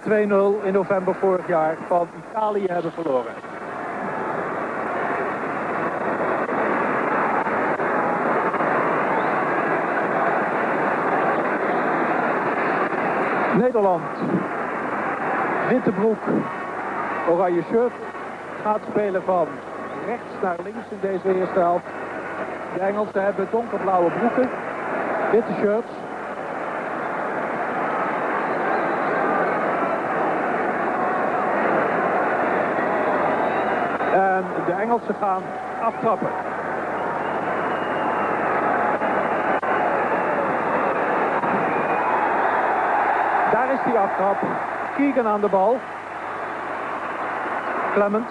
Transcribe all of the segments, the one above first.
2-0 in november vorig jaar van Italië hebben verloren. Nederland, witte broek, oranje shirt, gaat spelen van rechts naar links in deze eerste helft. De Engelsen hebben donkerblauwe broeken, witte shirts. En de Engelsen gaan aftrappen. Daar is die aftrap. Keegan aan de bal. Clement.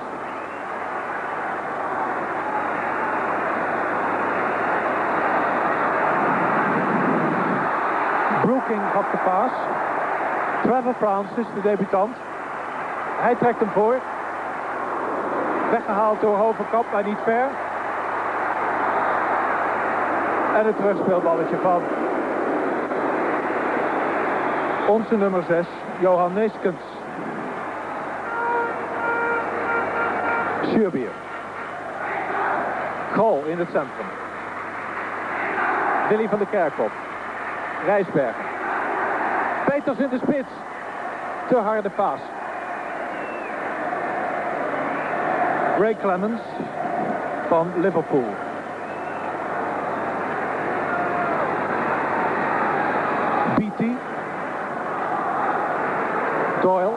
Brooking gaf de paas. Trevor Francis, de debutant. Hij trekt hem voor. Weggehaald door Hovenkamp, maar niet ver. En het terugspeelballetje van onze nummer 6, Johan Neeskens. Suurbier. Krol in het centrum. Willy van der Kerkhof. Rijsbergen. Peters in de spits. Te harde paas. Ray Clemens van Liverpool. Beattie. Doyle.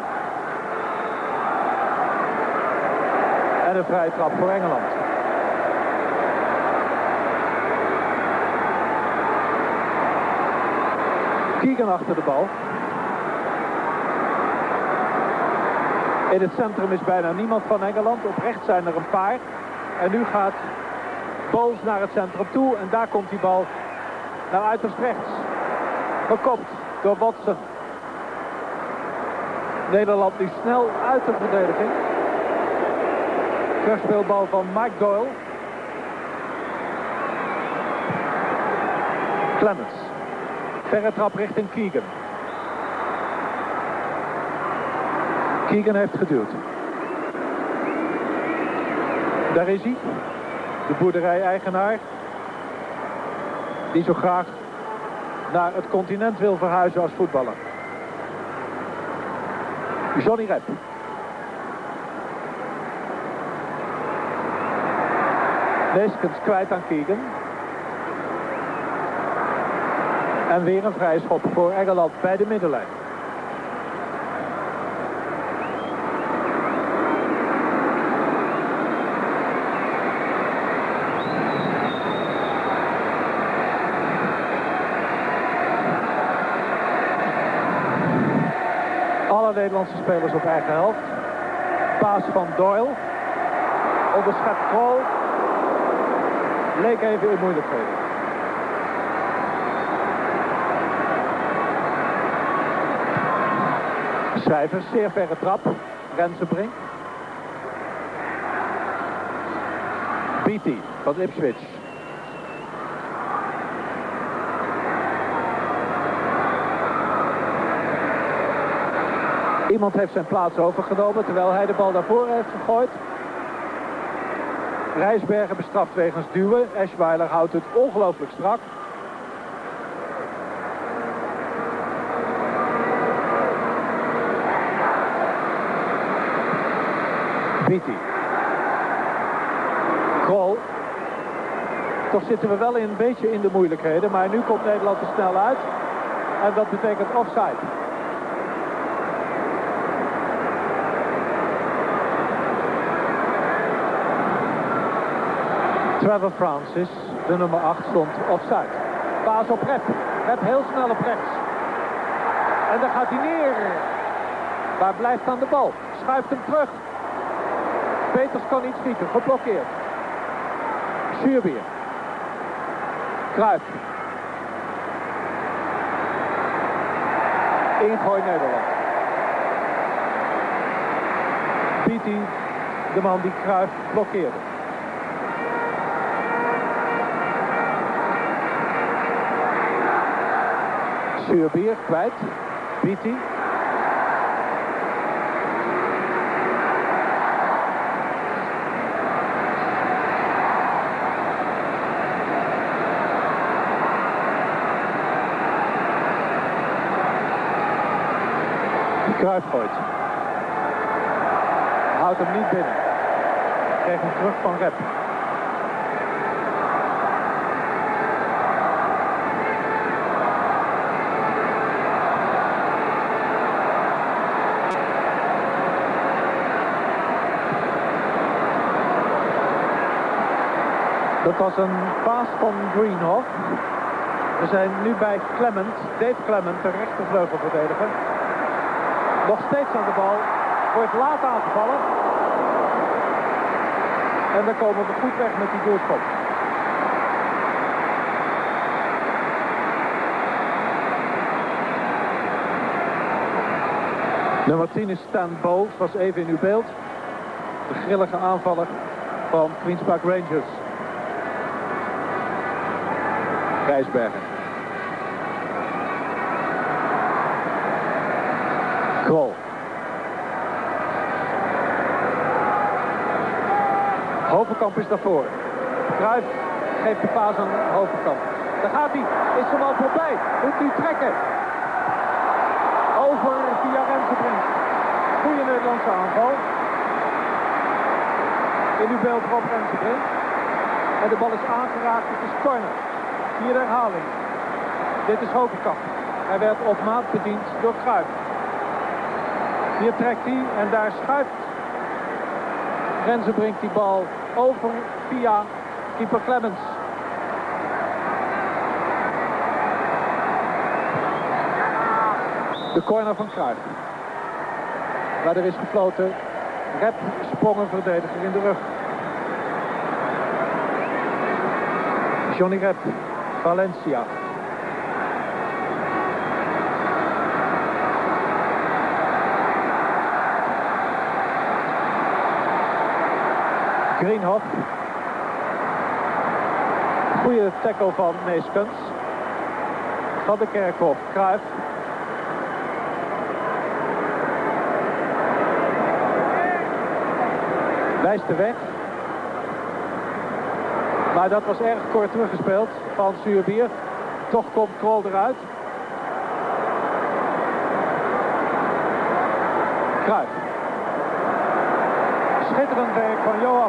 En een vrije trap voor Engeland. Keegan achter de bal. In het centrum is bijna niemand van Engeland. Op rechts zijn er een paar. En nu gaat Bowles naar het centrum toe. En daar komt die bal naar uiterst rechts. Gekopt door Watson. Nederland nu snel uit de verdediging. Terugspeelbal van Mike Doyle. Clemens. Verre trap richting Keegan. Keegan heeft geduwd. Daar is hij. De boerderij-eigenaar. Die zo graag naar het continent wil verhuizen als voetballer. Johnny Rep. Neeskens kwijt aan Keegan. En weer een vrije schop voor Engeland bij de middenlijn. Alle Nederlandse spelers op eigen helft. Paas van Doyle. Onderschept Krol. Leek even in moeilijkheden. Schrijvers, zeer verre trap. Rensenbrink. Beattie van Ipswich. Iemand heeft zijn plaats overgenomen terwijl hij de bal naar voren heeft gegooid. Rijsbergen bestraft wegens duwen. Eschweiler houdt het ongelooflijk strak. Beattie. Krol. Toch zitten we wel een beetje in de moeilijkheden. Maar nu komt Nederland er snel uit. En dat betekent offside. Trevor Francis, de nummer 8, stond offside. Paas op Rep. Rep heel snel op rechts. En daar gaat hij neer. Waar blijft aan de bal? Schuift hem terug. Peters kan niet schieten. Geblokkeerd. Suurbier. Cruijff. Ingooi Nederland. Beattie, de man die Cruijff blokkeerde. Suurbier kwijt. Beattie. Cruijff gooit. Houdt hem niet binnen. Krijgt hem terug van Rep. Dat was een paas van Greenhoff. We zijn nu bij Clement, Dave Clement, de rechtervleugelverdediger. Nog steeds aan de bal. Wordt laat aangevallen. En dan komen we goed weg met die doelschop. Nummer 10 is Stan Bowles, was even in uw beeld. De grillige aanvaller van Queen's Park Rangers. Rijsbergen. Krol. Hovenkamp is daarvoor. Cruijff geeft de paas aan Hovenkamp. Daar gaat hij. Is hem al voorbij. Moet hij trekken. Over via Rensenbrink. Goeie Nederlandse aanval. In uw beeld op Rensenbrink. En de bal is aangeraakt. Het is corner. Hier de herhaling. Dit is Hovenkamp. Hij werd op maat bediend door Cruijff. Hier trekt hij en daar schuift Rensenbrink die bal over via keeper Clemens. De corner van Cruijff. Waar er is gefloten. Rep sprong een verdediger in de rug. Johnny Rep. Valencia. Greenhoff. Goede tackle van Neeskens. Van de Kerkhof. Cruijff. Wijst de weg. Maar dat was erg kort teruggespeeld van Zuurbier. Toch komt Krol eruit. Cruijff. Schitterend werk van Johan.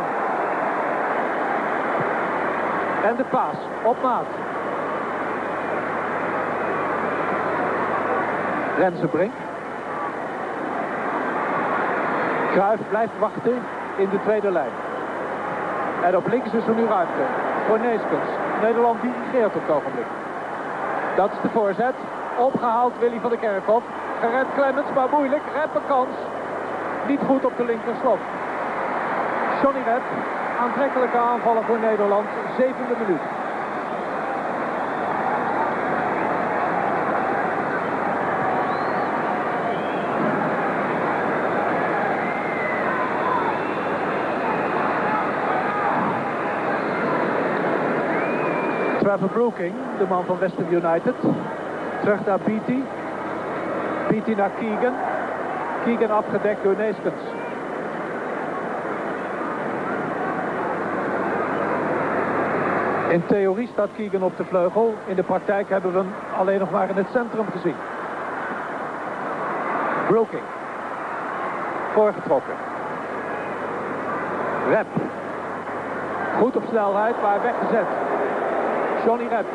En de paas op maat. Rensenbrink. Cruijff blijft wachten in de tweede lijn. En op links is er nu ruimte voor Neeskens. Nederland dirigeert op het ogenblik. Dat is de voorzet. Opgehaald Willy van der Kerkhof. Gered Clemens, maar moeilijk. Rep een kans. Niet goed op de linkerslot. Johnny Rep, aantrekkelijke aanvallen voor Nederland. 7e minuut. Trevor Brooking, de man van West Ham United. Terug naar Beattie. Beattie naar Keegan. Keegan afgedekt door Neeskens. In theorie staat Keegan op de vleugel. In de praktijk hebben we hem alleen nog maar in het centrum gezien. Brooking. Voorgetrokken. Rep. Goed op snelheid, maar weggezet. Johnny Rep.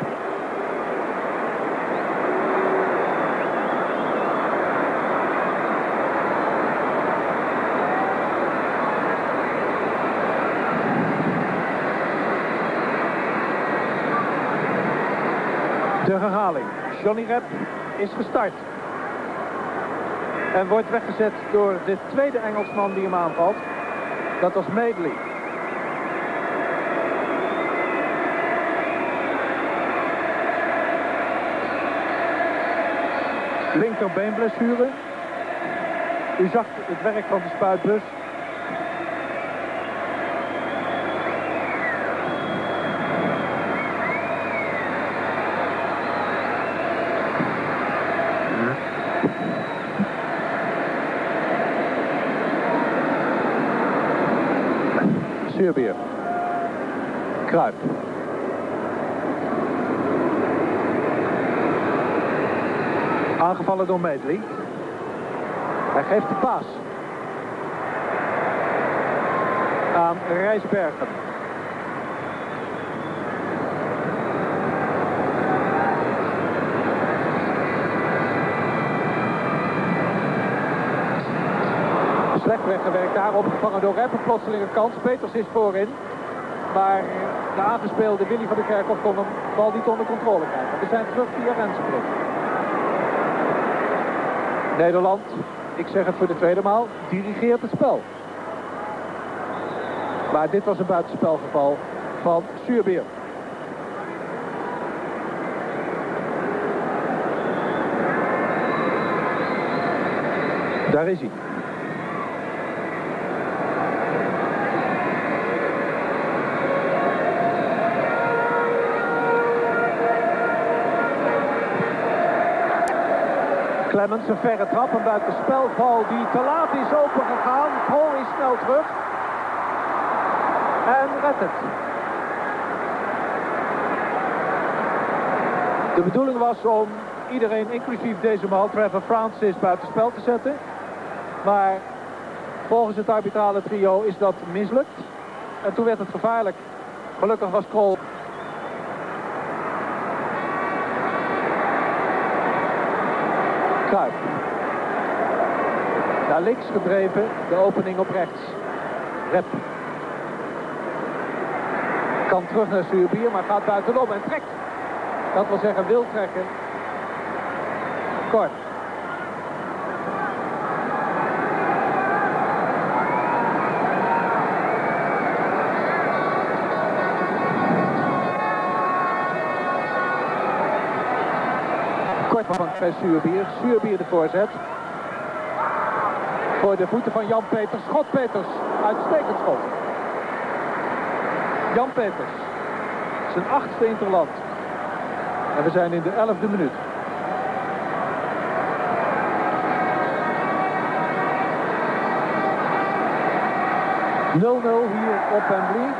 De herhaling. Johnny Rep is gestart. En wordt weggezet door de tweede Engelsman die hem aanvalt. Dat was Madeley. Linkerbeenblessure. U zag het werk van de spuitbus. Zuurbier. Cruijff. Aangevallen door Madeley. Hij geeft de paas aan Rijsbergen. Slecht weggewerkt daar, opgevangen door Rep. Een plotselinge kans. Peters is voorin. Maar de aangespeelde Willy van der Kerkhof kon hem bal niet onder controle krijgen. We zijn terug via Rensbrug. Nederland, ik zeg het voor de tweede maal, dirigeert het spel. Maar dit was een buitenspelgeval van Suurbier. Daar is hij. Clemens, een verre trap, een buitenspelval die te laat is opengegaan. Paul is snel terug. En redt het. De bedoeling was om iedereen, inclusief deze man, Trevor Francis, buitenspel te zetten. Maar volgens het arbitrale trio is dat mislukt. En toen werd het gevaarlijk. Gelukkig was Krol. Kruijff. Naar links gedreven, de opening op rechts. Rep. Kan terug naar Suurbier, maar gaat buitenom en trekt. Dat wil zeggen, wil trekken. Kort. Van bij Suurbier. Suurbier de voorzet. Voor de voeten van Jan Peters. Schot Peters. Uitstekend schot. Jan Peters. Zijn 8e interland. En we zijn in de 11e minuut. (0-0) hier op Wembley.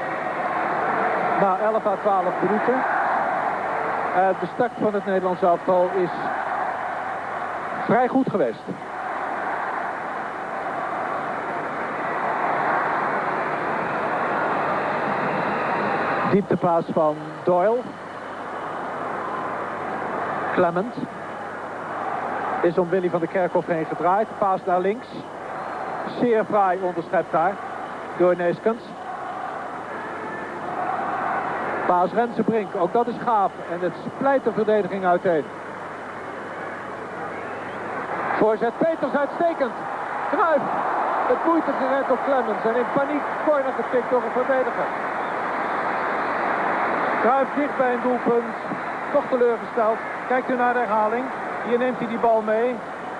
Na 11 à 12 minuten. De start van het Nederlands elftal is vrij goed geweest. Dieptepaas van Doyle. Clement. Is om Willy van der Kerkhof heen gedraaid. Paas naar links. Zeer fraai onderschept daar. Door Neeskens. Paas Rensenbrink, ook dat is gaaf. En het splijt de verdediging uiteen. Voorzet Peters, uitstekend. Cruijff, het moeite gered door Clemens. En in paniek corner getikt door een verdediger. Cruijff dicht bij een doelpunt. Toch teleurgesteld. Kijkt u naar de herhaling. Hier neemt hij die bal mee.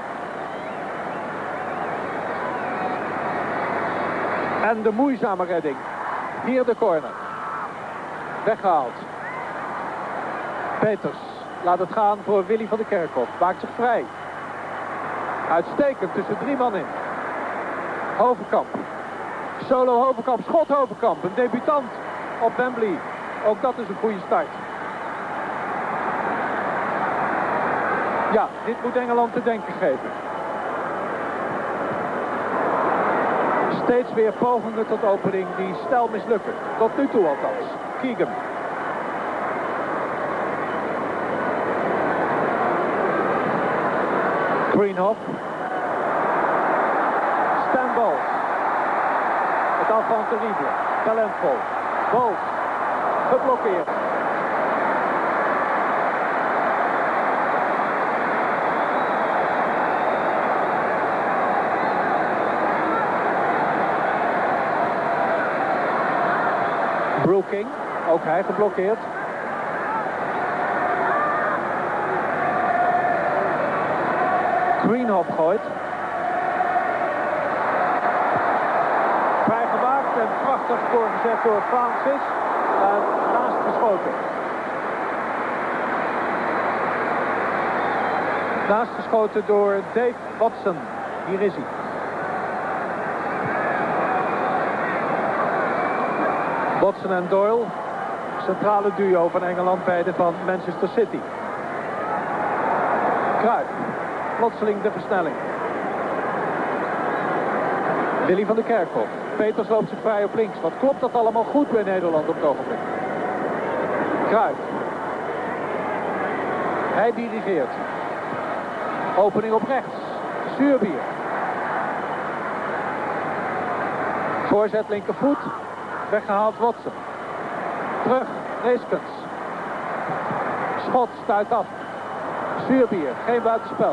En de moeizame redding. Hier de corner. Weggehaald. Peters laat het gaan voor Willy van der Kerkhof. Maakt zich vrij. Uitstekend tussen 3 man in. Hovenkamp. Solo Hovenkamp. Schot Hovenkamp. Een debutant op Wembley. Ook dat is een goede start. Ja, dit moet Engeland te denken geven. Steeds weer pogingen tot opening die snel mislukken. Tot nu toe althans. Keegan. Greenhoff. Stan Bowles. Het enfant terrible. Talentvol. Bowles. Geblokkeerd. Brooking, ook hij geblokkeerd. Greenhoff gooit. Vrijgemaakt en prachtig voorgezet door Francis. En naast geschoten. Naast geschoten door Dave Watson. Hier is hij. Watson en Doyle, centrale duo van Engeland, beide van Manchester City. Cruijff, plotseling de versnelling. Willy van der Kerkhof. Peters loopt zich vrij op links. Wat klopt dat allemaal goed bij Nederland op het ogenblik. Cruijff. Hij dirigeert. Opening op rechts. Zuurbier. Voorzet linkervoet. Weggehaald Watson. Terug. Neeskens. Schot stuit af. Zuurbier. Geen buitenspel.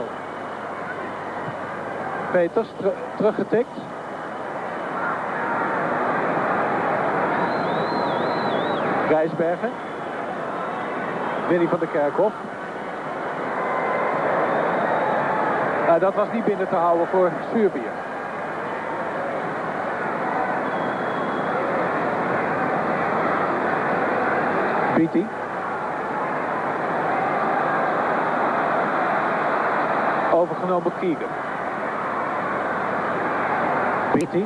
Peters teruggetikt. Rijsbergen. Willy van der Kerkhof. Dat was niet binnen te houden voor Zuurbier. Beatty. Overgenomen Keegan. Beatty.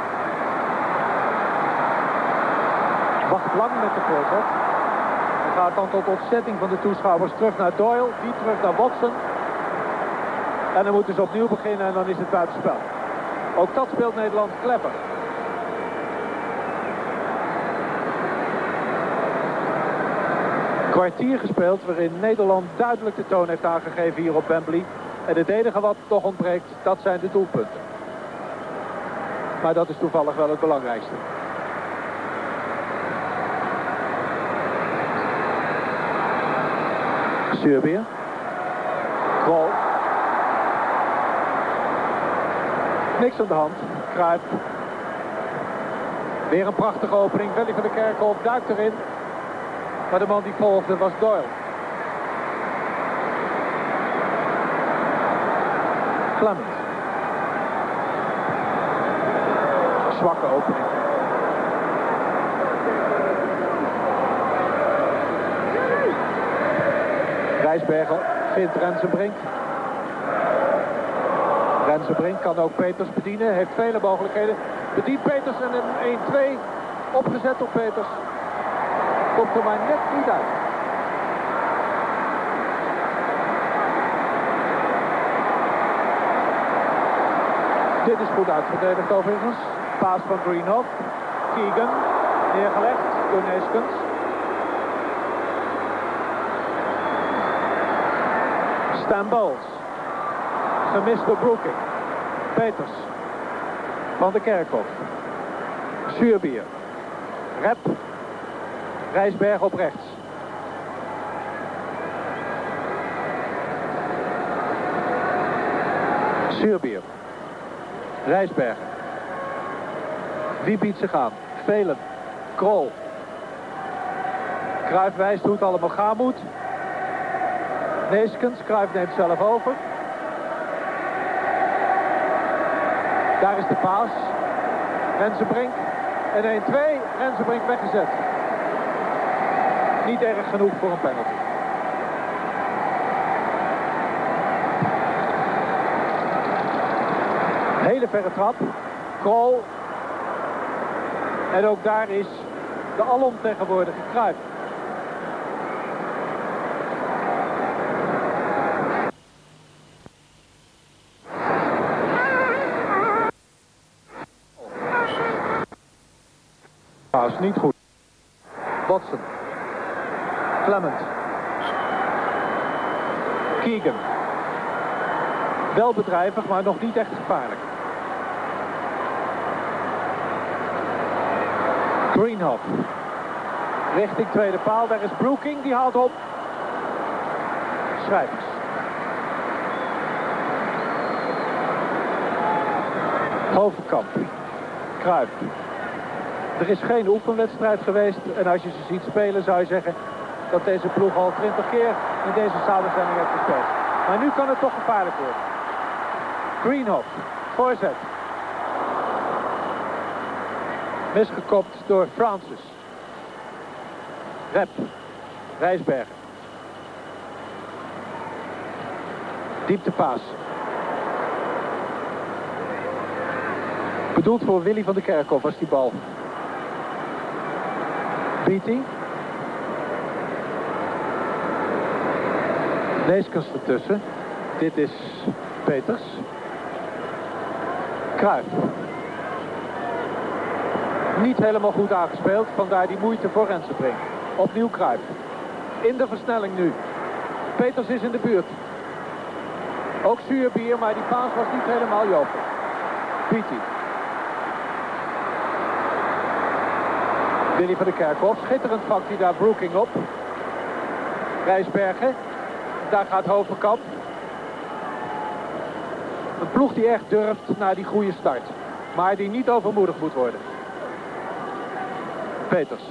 Wacht lang met de voorzet. Hij gaat dan tot ontzetting van de toeschouwers terug naar Doyle. Die terug naar Watson. En dan moeten ze opnieuw beginnen en dan is het buitenspel. Ook dat speelt Nederland clever. Kwartier gespeeld waarin Nederland duidelijk de toon heeft aangegeven hier op Wembley. En het enige wat toch ontbreekt, dat zijn de doelpunten. Maar dat is toevallig wel het belangrijkste. Zuurbier. Krol. Niks aan de hand. Cruijff. Weer een prachtige opening. Willy van der Kerkhof duikt erin. Maar de man die volgde was Doyle. Clement. Zwakke opening. Rijsbergen vindt Rensenbrink. Rensenbrink kan ook Peters bedienen. Heeft vele mogelijkheden. Bedient Peters en een 1-2. Opgezet op Peters. Komt er maar net niet uit. Dit is goed uitverdedigd overigens. Paas van Greenhoff. Keegan. Neergelegd door Neeskens. Stan Bowles. Gemist door Brooking. Peters. Van der Kerkhof. Zuurbier. Rep. Rijsberg op rechts. Zuurbier. Rijsberg. Wie biedt zich aan? Velen. Krol. Cruijff wijst hoe het allemaal gaan moet. Neeskens. Cruijff neemt zelf over. Daar is de paas. Rensenbrink. En 1-2. Rensenbrink weggezet. Niet erg genoeg voor een penalty. Hele verre trap. Krol. En ook daar is de alomtegenwoordige Cruijff. Paas niet goed. Watson. Clement. Keegan. Wel bedrijvig, maar nog niet echt gevaarlijk. Greenhoff. Richting tweede paal. Daar is Brooking. Die haalt op. Schrijvers. Hovenkamp. Cruijff. Er is geen oefenwedstrijd geweest. En als je ze ziet spelen zou je zeggen dat deze ploeg al 20 keer in deze samenstelling heeft gespeeld. Maar nu kan het toch gevaarlijk worden. Greenhoff. Voorzet. Misgekopt door Francis. Rep. Rijsbergen. Dieptepaas. Bedoeld voor Willy van der Kerkhof was die bal. Beatty. Neeskens ertussen. Dit is Peters. Cruijff. Niet helemaal goed aangespeeld, vandaar die moeite voor Rensenbrink. Opnieuw Cruijff. In de versnelling nu. Peters is in de buurt. Ook Zuurbier, maar die paas was niet helemaal jopen. Pitti. Willy van der Kerkhof. Schitterend vangt hij daar Brooking op. Rijsbergen. Daar gaat Hovenkamp. Een ploeg die echt durft naar die goede start. Maar die niet overmoedig moet worden. Peters.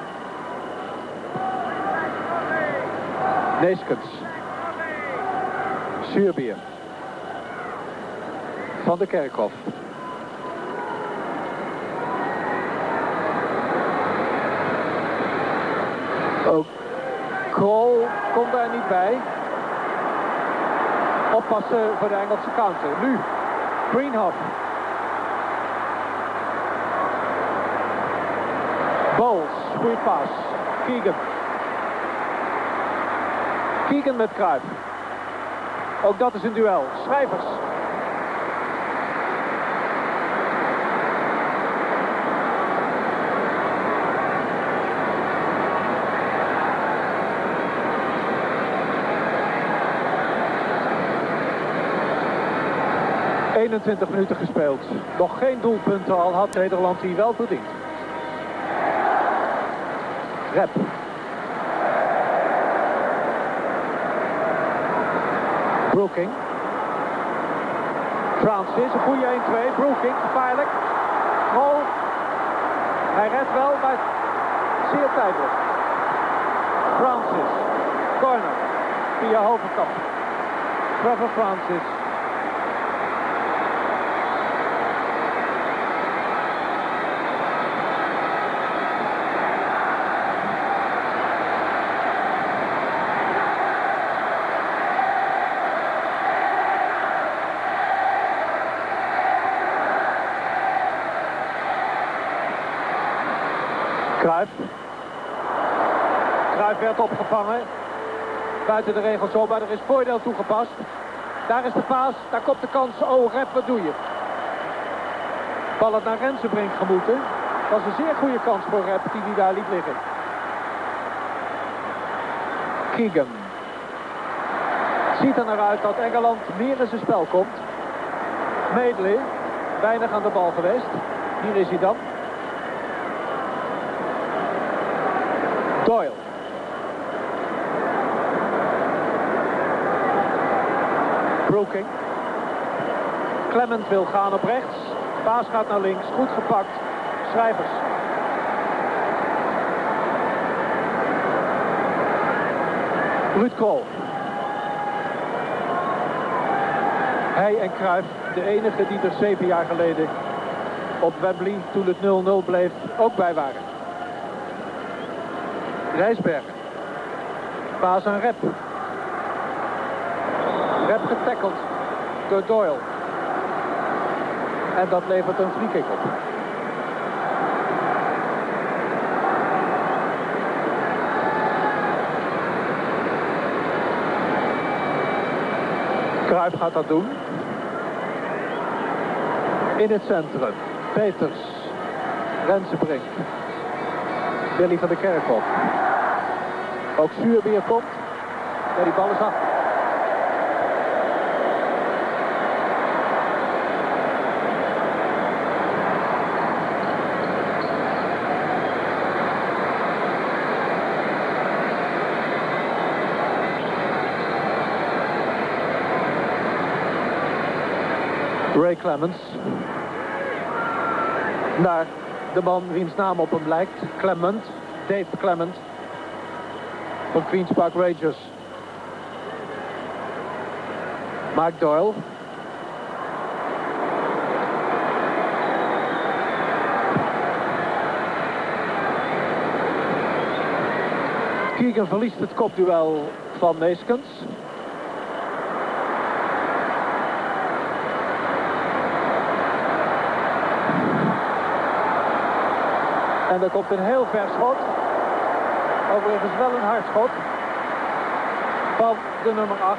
Neeskens. Zuurbier. Van der Kerkhof. Ook Krol komt daar niet bij. Oppassen voor de Engelse counter. Nu Greenhoff. Bowles, goeie paas. Keegan. Keegan met Cruijff. Ook dat is een duel. Schrijvers. ...21 minuten gespeeld. Nog geen doelpunten, al had Nederland die wel verdiend. Rep. Brooking. Francis, een goede 1-2. Brooking, gevaarlijk. Goal. Hij redt wel, maar zeer tijdelijk. Francis. Corner. Via Hovenkamp. Trevor Francis. Cruijff. Cruijff werd opgevangen. Buiten de regels op, maar er is voordeel toegepast. Daar is de paas, daar komt de kans. Oh, Rep, wat doe je? Bal het naar Rensenbrink gemoeten. Dat was een zeer goede kans voor Rep, die daar liet liggen. Keegan. Ziet er naar uit dat Engeland meer in zijn spel komt. Medley, weinig aan de bal geweest. Hier is hij dan. Doyle. Brooking. Clement wil gaan op rechts. Paas gaat naar links. Goed gepakt. Schrijvers. Ruud Krol. Hij en Cruijff, de enige die er 7 jaar geleden op Wembley, toen het 0-0 bleef, ook bij waren. Rijsbergen. Paas aan Rep. Rep getackeld door Doyle. En dat levert een free kick op. Cruijff gaat dat doen. In het centrum. Peters. Rensenbrink. Willy van der Kerkhof. Ook Zuurbier komt. Ja, die bal is af. Ray Clemens. Naar de man wiens naam op hem lijkt. Clement. Dave Clement. Van Queen's Park Rangers. Mike Doyle. Keegan verliest het kopduel van Neeskens. En er komt een heel ver schot. Overigens wel een hard schot. Van de nummer 8.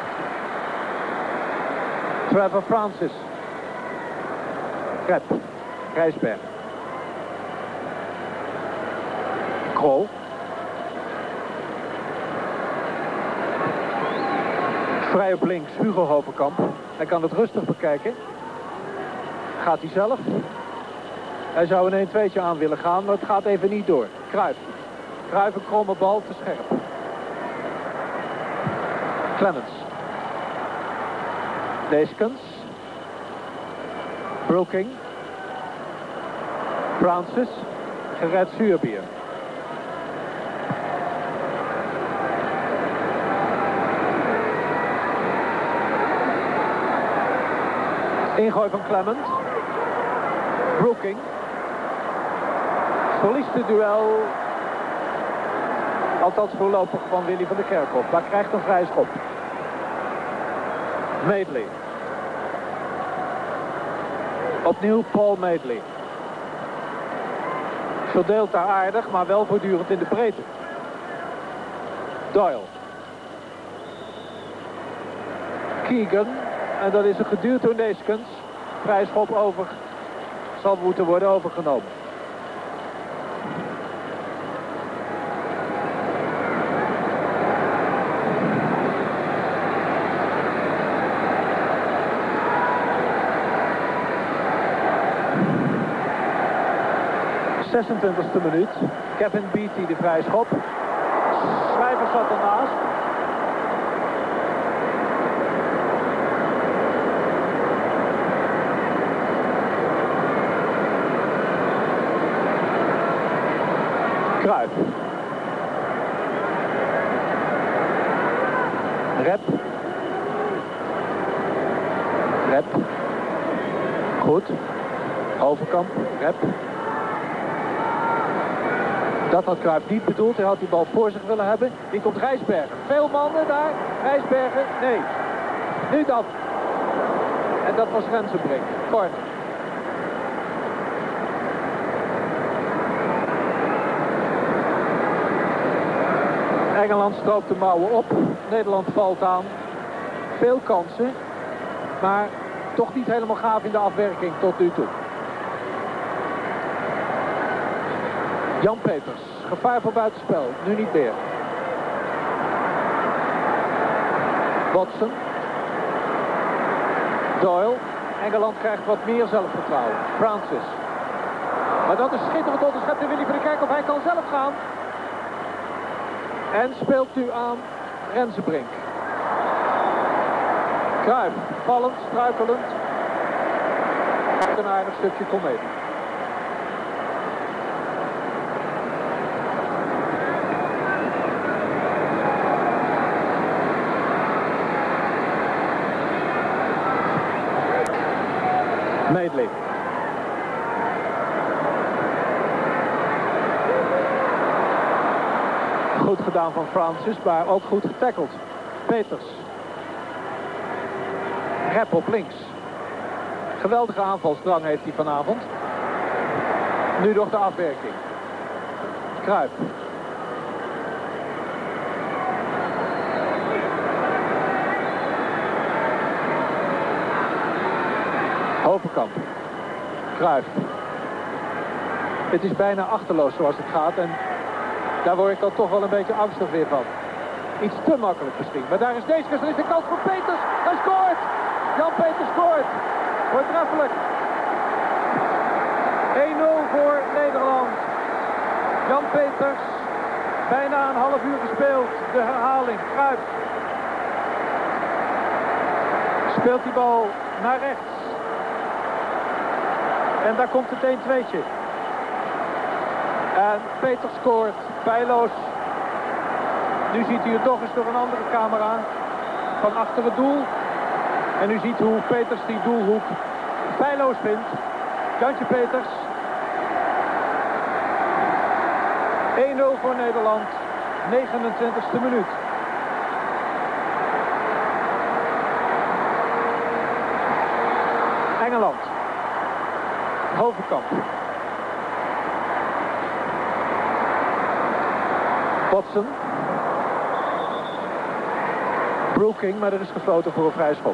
Trevor Francis. Rep. Rijsberg. Krol. Vrij op links, Hugo Hovenkamp. Hij kan het rustig bekijken. Gaat hij zelf? Hij zou een 1-2'tje aan willen gaan, maar het gaat even niet door. Cruijff. Cruijff een kromme bal, te scherp. Clemens. Neeskens. Brooking. Francis. Gered Zuurbier. Ingooi van Clement. Brooking. Verliest het duel. Althans voorlopig van Willy van der Kerkhof. Maar krijgt een vrije schop. Madeley. Opnieuw Paul Madeley. Verdeelt daar aardig, maar wel voortdurend in de breedte. Doyle. Keegan. En dat is een geduurd door Neeskens. Vrije schop over. Zal moeten worden overgenomen. ...26e minuut. Kevin Beattie de vrije schop. Schrijvers zat ernaast. Cruijff. Rep. Rep. Goed. Hovenkamp. Rep. Dat had Cruijff niet bedoeld. Hij had die bal voor zich willen hebben. Hier komt Rijsbergen. Veel mannen daar. Rijsbergen. Nee. Nu dan. En dat was Rensenbrink. Corner. Engeland stroopt de mouwen op. Nederland valt aan. Veel kansen. Maar toch niet helemaal gaaf in de afwerking tot nu toe. Jan Peters. Gevaar voor buitenspel. Nu niet meer. Watson. Doyle. Engeland krijgt wat meer zelfvertrouwen. Francis. Maar dat is schitterend onderschept in Willy van der Kerkhof. Hij kan zelf gaan. En speelt u aan Rensenbrink. Cruijff, vallend, struikelend. Een aardig stukje komedie. Madeley. Goed gedaan van Francis, maar ook goed getackeld. Peters. Rep op links. Geweldige aanvalsdrang heeft hij vanavond. Nu nog de afwerking. Cruijff. Hovenkamp. Cruijff. Het is bijna achterloos zoals het gaat en daar word ik dan toch wel een beetje angstig weer van. Iets te makkelijk misschien. Maar daar is Neeskens. Er is de kans voor Peters. Hij scoort. Jan Peters scoort. Voortreffelijk. 1-0 voor Nederland. Jan Peters. Bijna een half uur gespeeld. De herhaling. Cruijff. Speelt die bal naar rechts. En daar komt het 1-2'tje. En Peters scoort. Feilloos. Nu ziet u het toch eens door een andere camera. Van achter het doel. En u ziet hoe Peters die doelhoek feilloos vindt. Jantje Peters. 1-0 voor Nederland. 29e minuut. Engeland. Hovenkamp. Watson. Brooking, maar er is gefloten voor een vrije schop.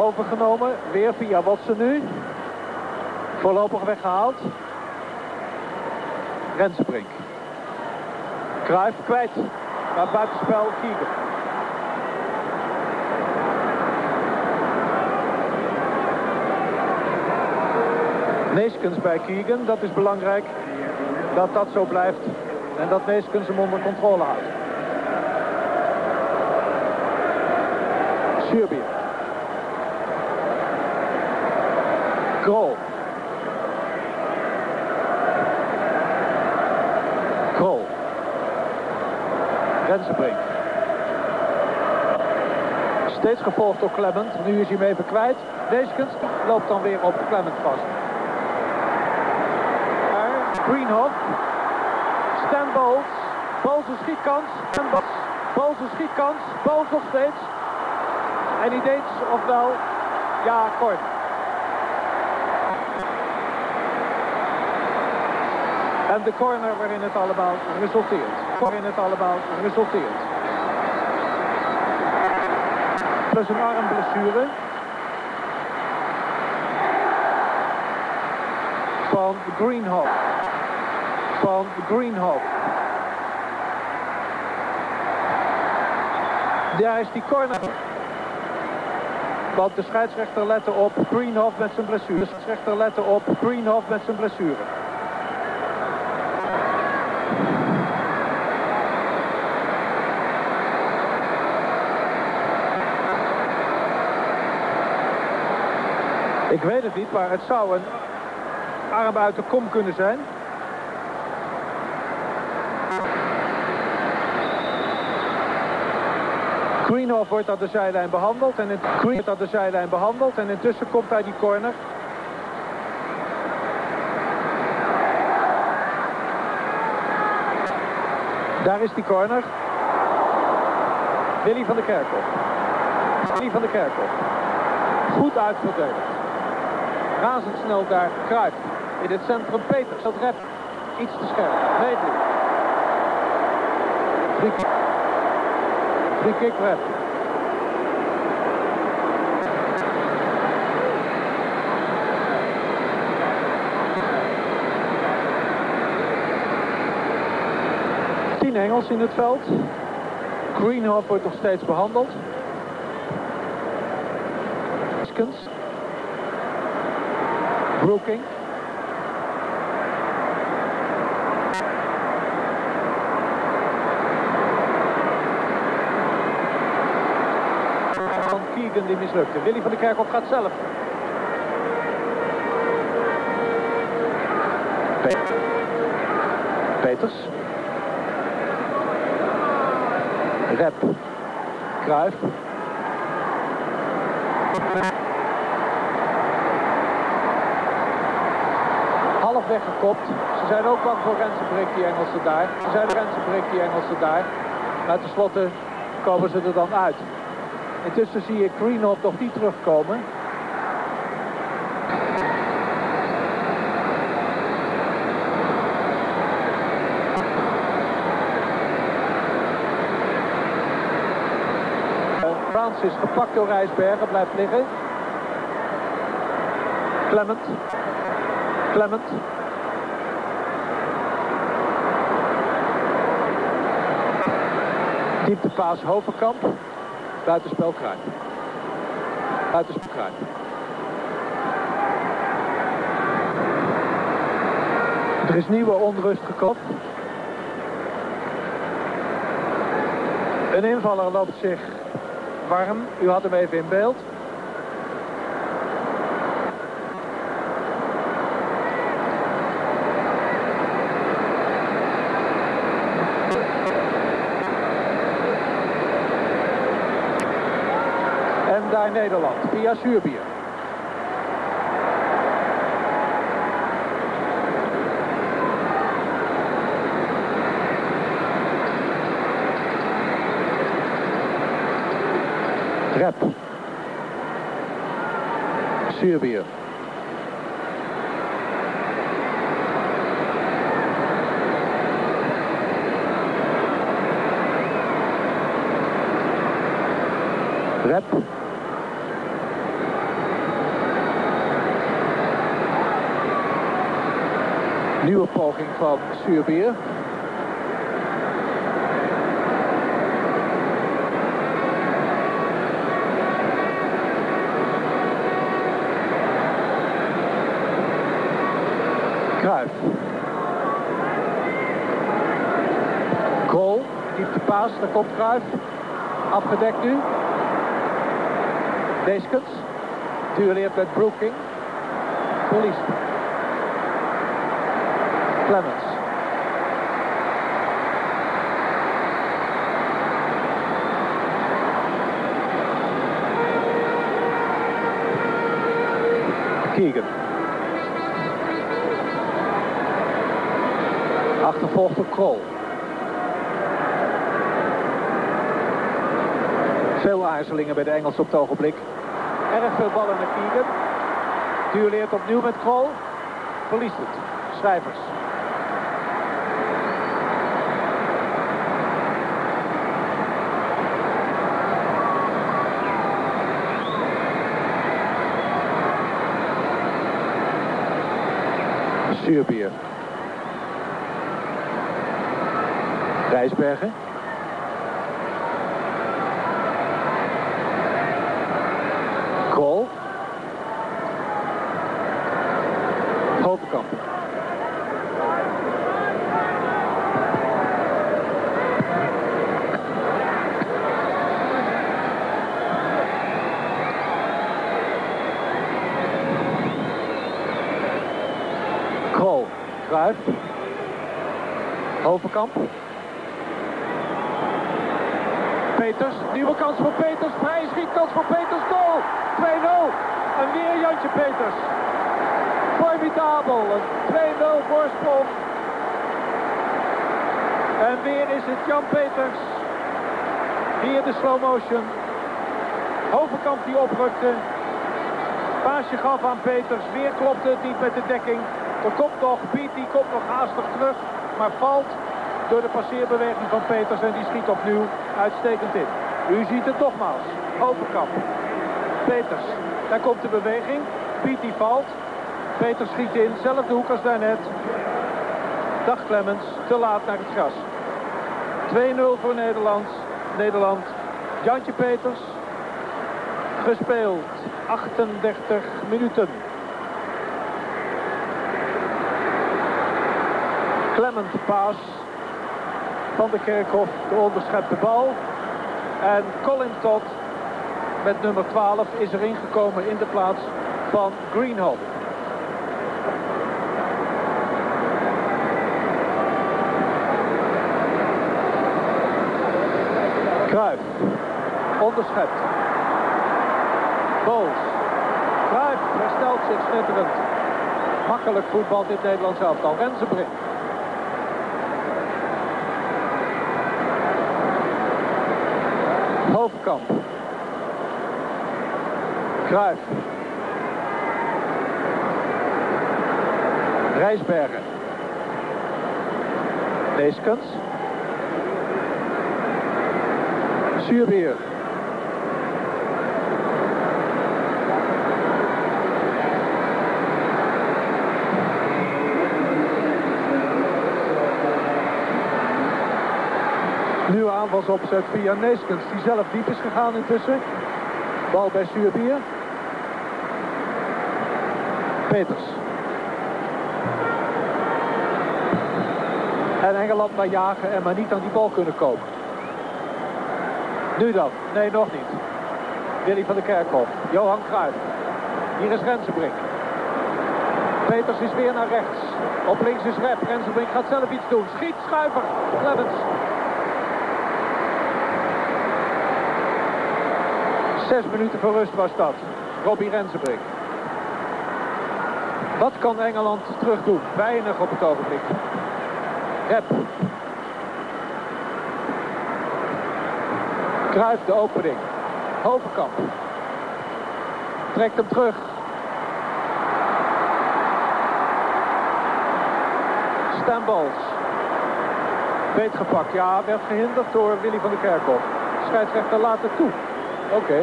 overgenomen. Weer via Watson nu. Voorlopig weggehaald. Rensenbrink. Cruijff kwijt. Maar buitenspel Keegan. Neeskens bij Keegan. Dat is belangrijk. Dat dat zo blijft. En dat Neeskens hem onder controle houdt. Suurbier. Krol. Krol. Rensenbrink. Steeds gevolgd door Clement. Nu is hij hem even kwijt. Neeskens loopt dan weer op Clement vast. Greenhoff. Stan Bowles. Bowles een schietkans. Bowles een schietkans. Bowles nog steeds. En niet eens, ofwel, ja, kort. En de corner waarin het allemaal resulteert. Plus een armblessure. Van Greenhoff. Daar is die corner. Want de scheidsrechter lette op Greenhoff met zijn blessure. Ik weet het niet, maar het zou een arm uit de kom kunnen zijn. Greenhoff wordt aan de zijlijn behandeld en intussen komt hij die corner. Daar is die corner. Willy van der Kerkhof. Goed uitverdedigd. Razendsnel daar Cruijff. In het centrum Peters. Dat redt iets te scherp. Medley. Free kick rep. Engels in het veld. Greenhoff wordt nog steeds behandeld. Neeskens. Brooking. Van Keegan die mislukte. Willy van der Kerkhof gaat zelf. Peters. Rep. Cruijff. Half weggekopt. Ze zijn ook bang voor Rensenbrink, die Engelsen daar. Maar tenslotte komen ze er dan uit. Intussen zie ik Greenhoff nog niet terugkomen. Frans is gepakt door Rijsbergen, blijft liggen. Clement. Dieptepaas Hovenkamp. Buitenspel Cruijff. Er is nieuwe onrust gekomen. Een invaller loopt zich warm. U had hem even in beeld. En daar Nederland via Suurbier. Rep. Suurbier. Rep. Nieuwe poging van Suurbier. Cruijff. Goal, diepte paas, daar komt Cruijff. Afgedekt nu. Neeskens. Duelleert met Brooking. Verliest. Clemens. Keegan. Achtervolgt door Krol. Veel aarzelingen bij de Engelsen op het ogenblik. Erg veel ballen naar Keegan. Duelleert opnieuw met Krol. Verliest het. Schrijvers. Suurbier. Rijsbergen. Krol. Hovenkamp. Krol. Cruijff. Hovenkamp. Peters, nieuwe kans voor Peters, vrije schietkans voor Peters, goal! 2-0 en weer Jantje Peters. Formidabel, een 2-0 voorsprong. En weer is het Jan Peters. Hier de slow motion. Hovenkamp die oprukte. Paasje gaf aan Peters, weer klopte het niet met de dekking. Er komt nog, Piet die komt nog haastig terug, maar valt door de passeerbeweging van Peters en die schiet opnieuw uitstekend in. U ziet het nogmaals. Hovenkamp. Peters. Daar komt de beweging. Piet die valt. Peters schiet in. Zelfde hoek als daarnet. Dag Clemens. Te laat naar het gras. 2-0 voor Nederland. Jantje Peters. Gespeeld. 38 minuten. Clement paas. Van de Kerkhof, de onderschepte bal. En Colin Todd met nummer 12 is erin gekomen in de plaats van Greenholm. Cruijff. Onderschept. Boos. Cruijff herstelt zich schitterend. Makkelijk voetbal dit Nederlands elftal. Rensenbrink. Hovenkamp. Cruijff. Rijsbergen. Neeskens. Suurbier. Nieuwe aanvalsopzet via Neeskens, die zelf diep is gegaan intussen. Bal bij Suurbier. Peters. En Engeland maar jagen en maar niet aan die bal kunnen komen. Nu dan. Nee, nog niet. Willy van der Kerkhof. Johan Cruijff. Hier is Rensenbrink. Peters is weer naar rechts. Op links is Rep. Rensenbrink gaat zelf iets doen. Schiet, Schuiver. Clemens. 6 minuten voor rust was dat. Robbie Rensenbrink. Wat kan Engeland terug doen? Weinig op het ogenblik. Rep. Cruijff de opening. Hovenkamp. Trekt hem terug. Stambols. Beetgepakt. Ja, werd gehinderd door Willy van der Kerkhof. Scheidsrechter laat het toe. Oké.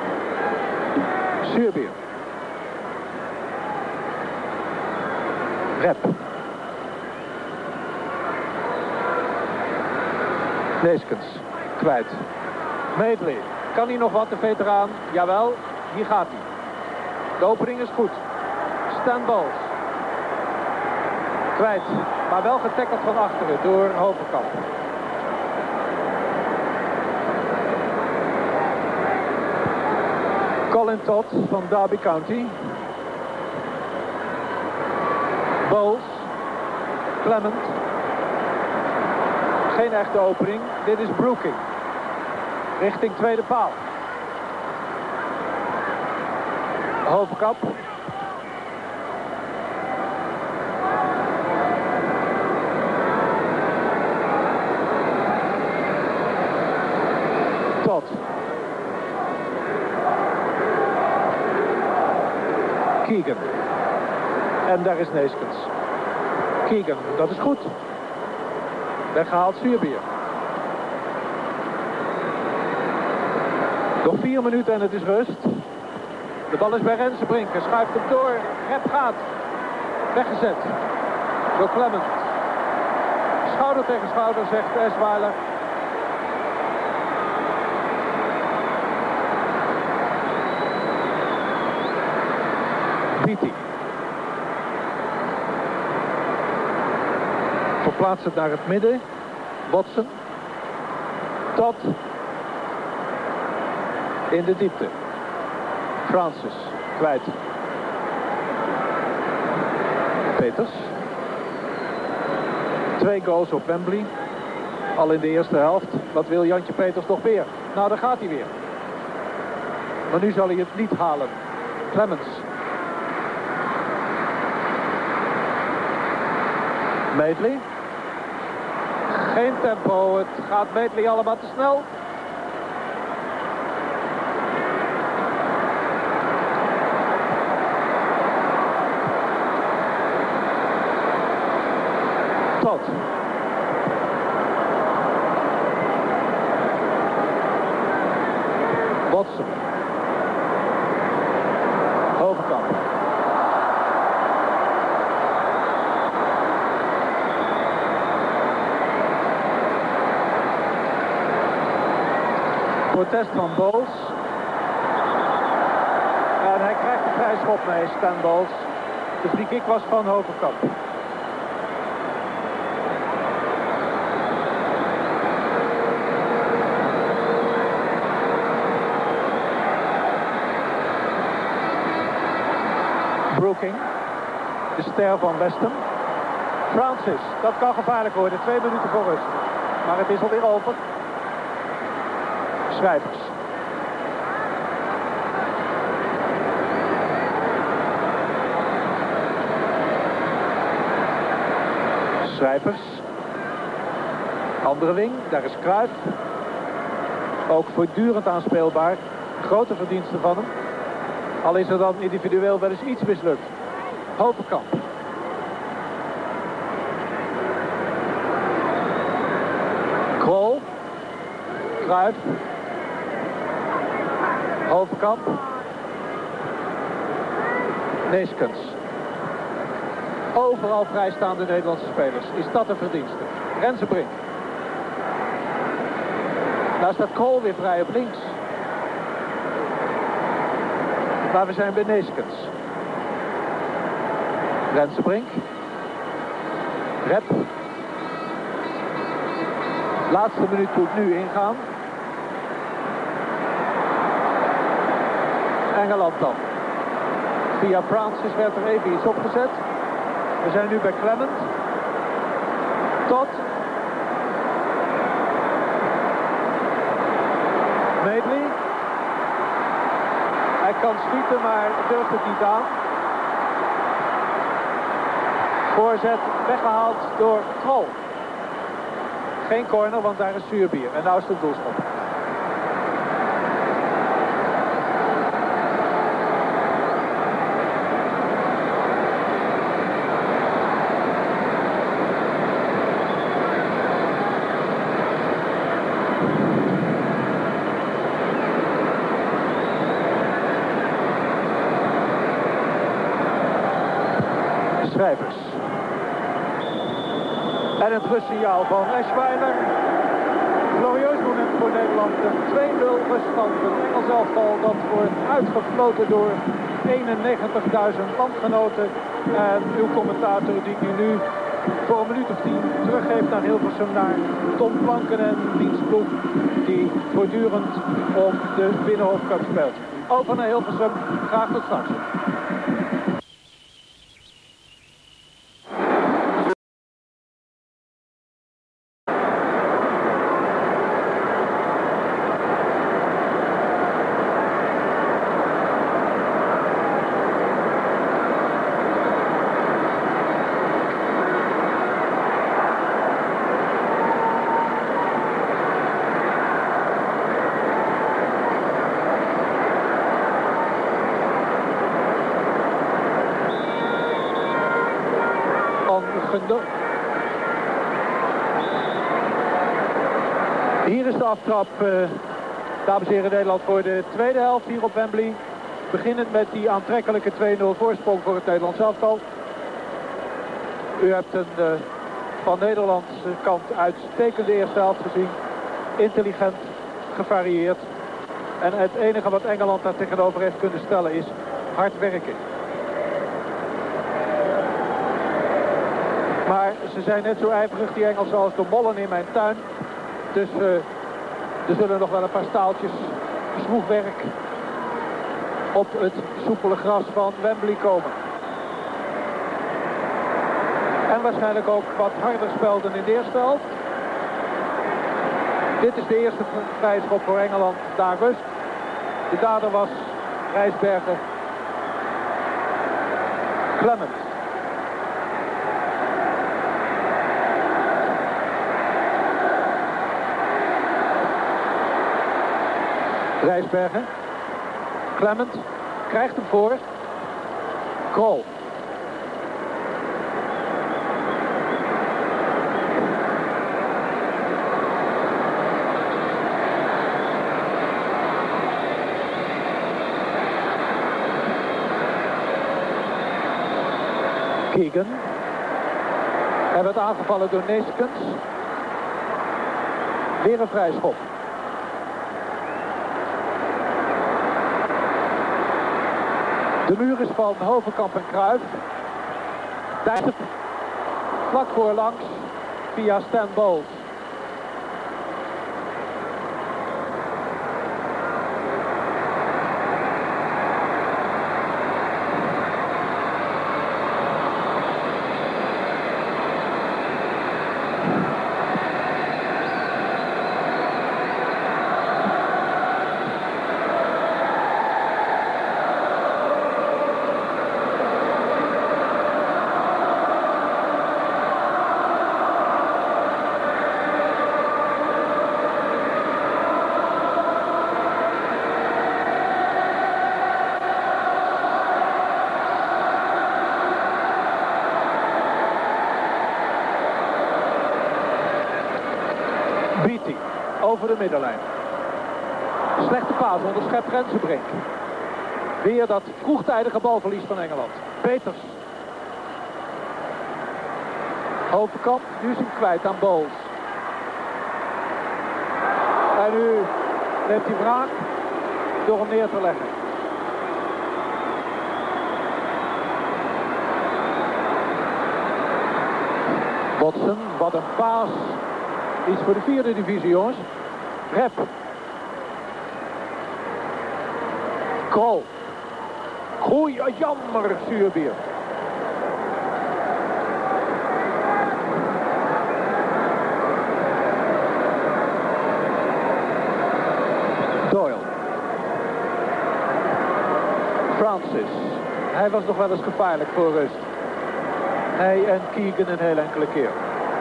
Suurbier. Rep. Neeskens. Kwijt. Medley. Kan hij nog wat, de veteraan? Jawel, hier gaat hij. De opening is goed. Stan Bowles. Kwijt. Maar wel getackeld van achteren door Hovenkamp. Colin Todd van Derby County. Bowles. Clement. Geen echte opening. Dit is Brooking. Richting tweede paal. Hovenkamp. Todd. Keegan. En daar is Neeskens. Keegan, dat is goed. Weggehaald Zuurbier. Nog 4 minuten en het is rust. De bal is bij Rensenbrink. Hij schuift hem door. Rep gaat. Weggezet. Door Clement. Schouder tegen schouder, zegt Esweiler. Beatty. Verplaatst het naar het midden. Watson. Todd. In de diepte. Francis. Kwijt. Peters. 2 goals op Wembley. Al in de eerste helft. Wat wil Jantje Peters nog weer? Nou, daar gaat hij weer. Maar nu zal hij het niet halen. Clemens. Medley. Geen tempo. Het gaat Medley allemaal te snel. Todd. Watson. Hovenkamp. Protest van Bowles. En hij krijgt de vrije schop mee, Stan Bowles. De free kick was van Hovenkamp. Brooking. De ster van Westham. Francis. Dat kan gevaarlijk worden. 2 minuten voor rust. Maar het is alweer over. Schrijvers. Schrijvers. Andere wing. Daar is Cruijff. Ook voortdurend aanspeelbaar. Grote verdiensten van hem. Al is er dan individueel wel eens iets mislukt. Hovenkamp. Krol. Cruijff. Hovenkamp. Neeskens. Overal vrijstaande Nederlandse spelers. Is dat een verdienste? Rensenbrink. Daar staat Krol weer vrij op links. Maar we zijn bij Neeskens. Rensenbrink. Rep. Laatste minuut moet nu ingaan. Engeland dan. Via Francis werd er even iets opgezet. We zijn nu bij Clement. Todd. Medley. Hij kan schieten, maar durft het niet aan. Voorzet weggehaald door Krol. Geen corner, want daar is Zuurbier. En nou is het een doelschop. Schrijvers. En het rustsignaal van Eschweiler. Glorieus moment voor Nederland. Een 2-0 ruststand. Een Engels elftal dat wordt uitgefloten door 91.000 landgenoten. En uw commentator die nu voor een minuut of 10 teruggeeft naar Hilversum, naar Tom Planken en dienstploeg die voortdurend om de Binnenhof Cup speelt. Over naar Hilversum. Graag tot straks. Hier is de aftrap, dames en heren, Nederland voor de tweede helft hier op Wembley. Beginnend met die aantrekkelijke 2-0 voorsprong voor het Nederlands elftal. U hebt een van Nederlands kant uitstekende eerste helft gezien. Intelligent, gevarieerd. En het enige wat Engeland daar tegenover heeft kunnen stellen is hard werken. Maar ze zijn net zo ijverig, die Engelsen, als de mollen in mijn tuin. Dus er zullen nog wel een paar staaltjes smoegwerk op het soepele gras van Wembley komen. En waarschijnlijk ook wat harder spelden in de eerste helft. Dit is de eerste vrijschop voor Engeland, daar rust. De dader was Rijsbergen. Clement. Rijsbergen. Clement krijgt hem voor. Krol. Keegan. Hij werd aangevallen door Neeskens. Weer een vrijschop. De muur is van Hovenkamp en Cruijff. Dijssel vlak voorlangs via Stan Bowles. Beatty over de middenlijn. Slechte paas onderschept Rensenbrink. Weer dat vroegtijdige balverlies van Engeland. Peters. Hovenkamp, nu is hem kwijt aan Bowles. En nu neemt hij wraak door hem neer te leggen. Watson, wat een paas. Iets voor de vierde divisie, jongens. Rep. Krol. Goeie, jammer, Zuurbier. Doyle. Francis. Hij was nog wel eens gevaarlijk voor rust. Hij en Keegan een heel enkele keer.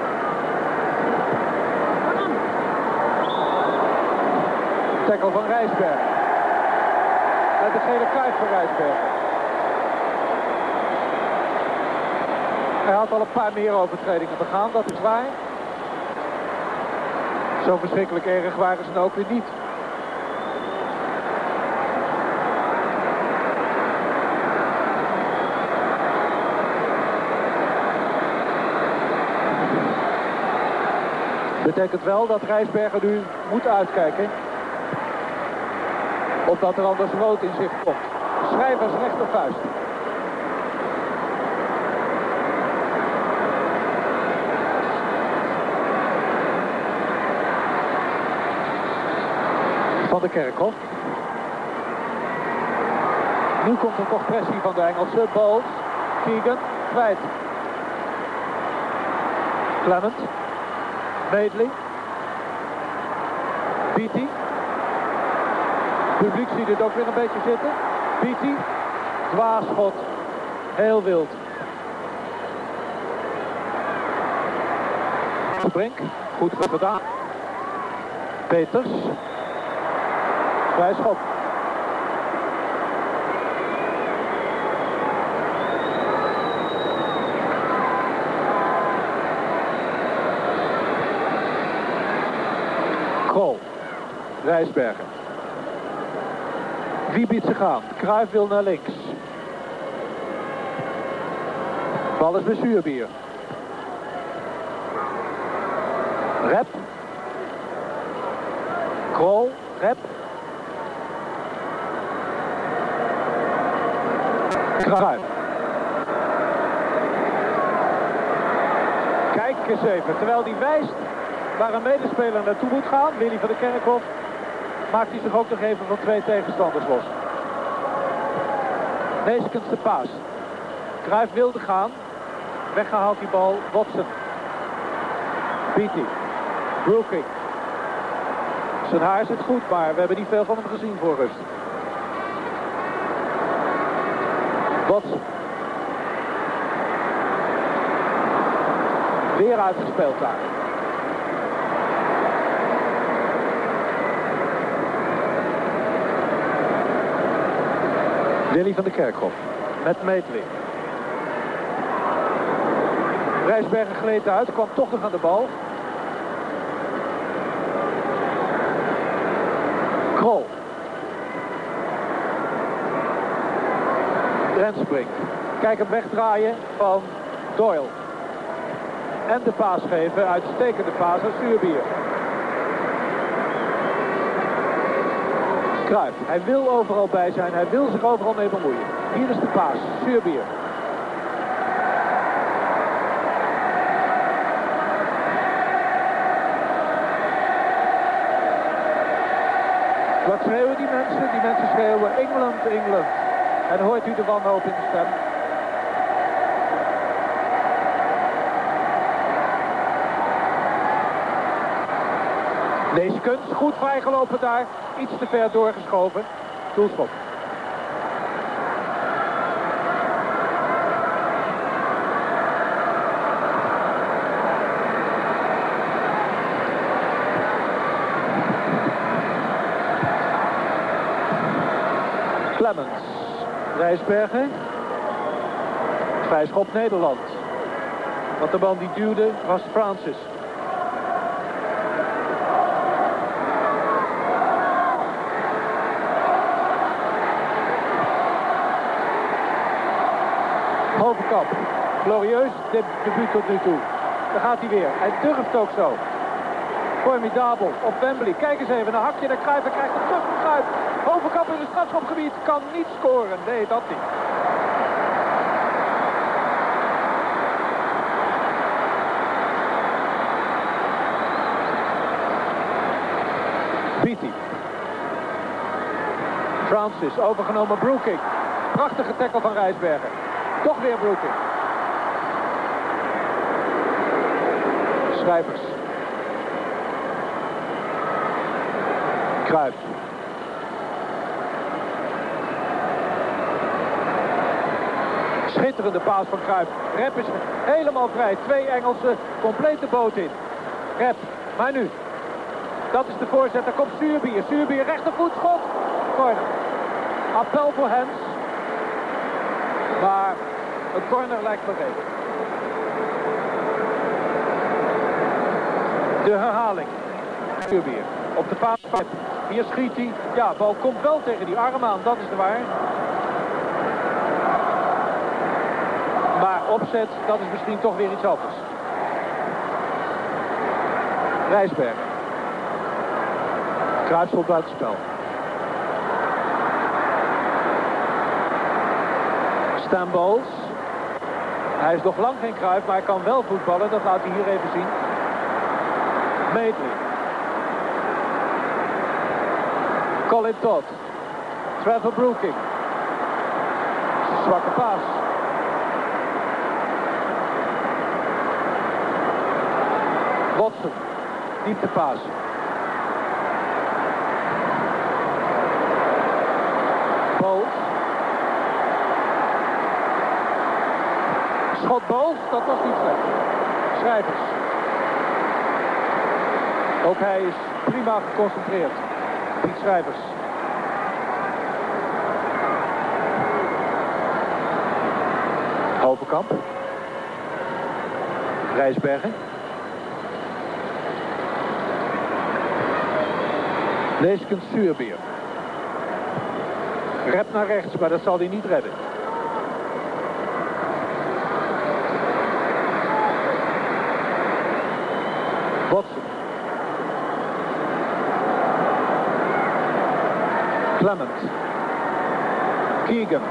Tackle van Rijsbergen. En de gele kaart van Rijsbergen. Hij had al een paar meer overtredingen begaan, dat is waar. Zo verschrikkelijk erg waren ze ook weer niet. Betekent wel dat Rijsbergen nu moet uitkijken. Omdat er anders rood in zicht komt. Schrijvers rechtervuist. Van de Kerkhof. Nu komt er toch pressie van de Engelse. Bowles, Keegan, kwijt. Clement, Madeley, Beatty. Het publiek ziet het ook weer een beetje zitten. Beatty, dwaasschot, heel wild. Brink, goed gedaan. Peters, vrij schop. Krol, Rijsbergen. Wie biedt zich aan? Cruijff wil naar links. Bal is bij Zuurbier. Rep. Krol, Rep. Cruijff. Kijk eens even, terwijl die wijst waar een medespeler naartoe moet gaan, Willy van de Kerkhof, maakt hij zich ook nog even van 2 tegenstanders los. Neeskens de paas. Cruijff wilde gaan. Weggehaald die bal. Watson. Beatty. Brooking. Zijn haar zit goed, maar we hebben niet veel van hem gezien voor rust. Watson. Weer uitgespeeld daar. Willy van de Kerkhof met Madeley. Rijsbergen gleed uit, kwam toch nog aan de bal. Krol. Rensbrink. Kijk hem wegdraaien van Doyle. En de paas geven, uitstekende paas aan Zuurbier. Cruijff, hij wil overal bij zijn, hij wil zich overal mee bemoeien. Hier is de paas, Zuurbier. Wat schreeuwen die mensen? Die mensen schreeuwen Engeland, Engeland. En hoort u de wanhoop in de stem? Neeskens, goed vrijgelopen daar. Iets te ver doorgeschoven. Doelschop. Clemens. Rijsbergen. Vrijschop Nederland. Want de man die duwde was Francis. Hovenkamp. Glorieus debuut tot nu toe. Daar gaat hij weer. Hij durft ook zo. Formidabel op Wembley. Kijk eens even, een hakje naar Cruijff. Hij krijgt hem terug van Cruijff. Hovenkamp in het strafschopgebied kan niet scoren. Nee, dat niet. Beatty. Francis, overgenomen Brooking. Prachtige tackle van Rijsbergen. Toch weer Brooking. Schrijvers. Cruijff. Schitterende paas van Cruijff. Rep is helemaal vrij. 2 Engelsen, complete boot in. Rep, maar nu. Dat is de voorzet, daar komt Zuurbier. Zuurbier, rechtervoet, schot. Corner. Appel voor Hens. Maar een corner lijkt me even. De herhaling. Zuurbier. Op de paas. Hier schiet hij. Ja, bal komt wel tegen die arm aan, dat is de waar. Maar opzet, dat is misschien toch weer iets anders. Rijsbergen. Cruijff stond buitenspel. Stan Bowles. Hij is nog lang geen Cruijff, maar hij kan wel voetballen. Dat laat hij hier even zien. Madeley. Colin Todd. Trevor Brooking. Zwakke paas. Watson. Dieptepaas. Bowles. Schot Bowles, dat was niet slecht. Schrijvers. Ook hij is prima geconcentreerd. Piet Schrijvers. Hovenkamp. Rijsbergen. Neeskens Zuurbier. Rep naar rechts, maar dat zal hij niet redden. Watson. Clement. Keegan.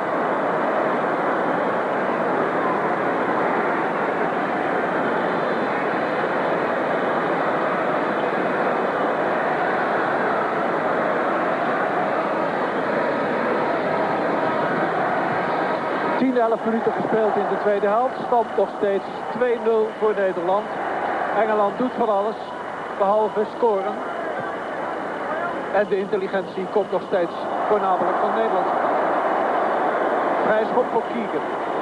Tien, 11 minuten gespeeld in de tweede helft. Stand nog steeds 2-0 voor Nederland. Engeland doet van alles, behalve scoren. En de intelligentie komt nog steeds voornamelijk van Nederland. Vrij schop voor Keegan.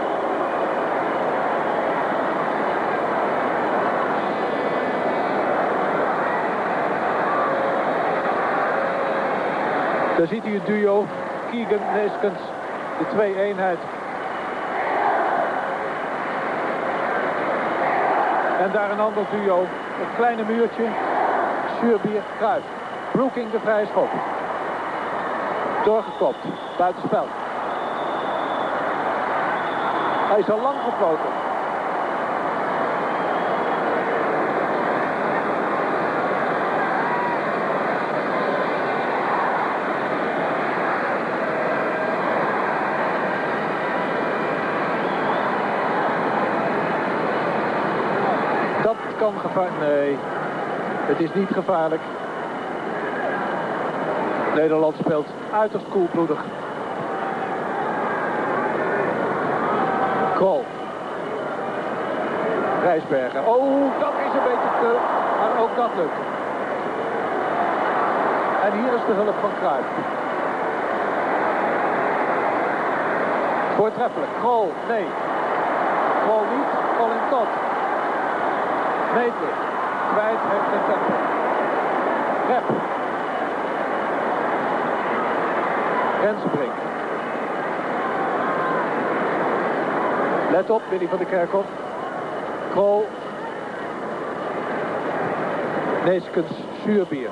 Daar ziet u het duo Keegan-Neeskens, de 2-eenheid. En daar een ander duo, het kleine muurtje, Zuurbier-Cruijff. Brooking de vrije schop. Doorgekopt, buitenspel. Hij is al lang gefloten. Dat kan gevaarlijk. Nee, het is niet gevaarlijk. Nederland speelt uiterst koelbloedig. Krol. Rijsbergen. Oh, dat is een beetje te... Maar ook dat lukt. En hier is de hulp van Cruijff. Voortreffelijk. Krol, nee. Krol niet. Colin Todd. Madeley. Kwijt heeft het tempo. Rep. Rensenbrink. Let op, Willy van der Kerkhof. Krol. Neeskens Zuurbier.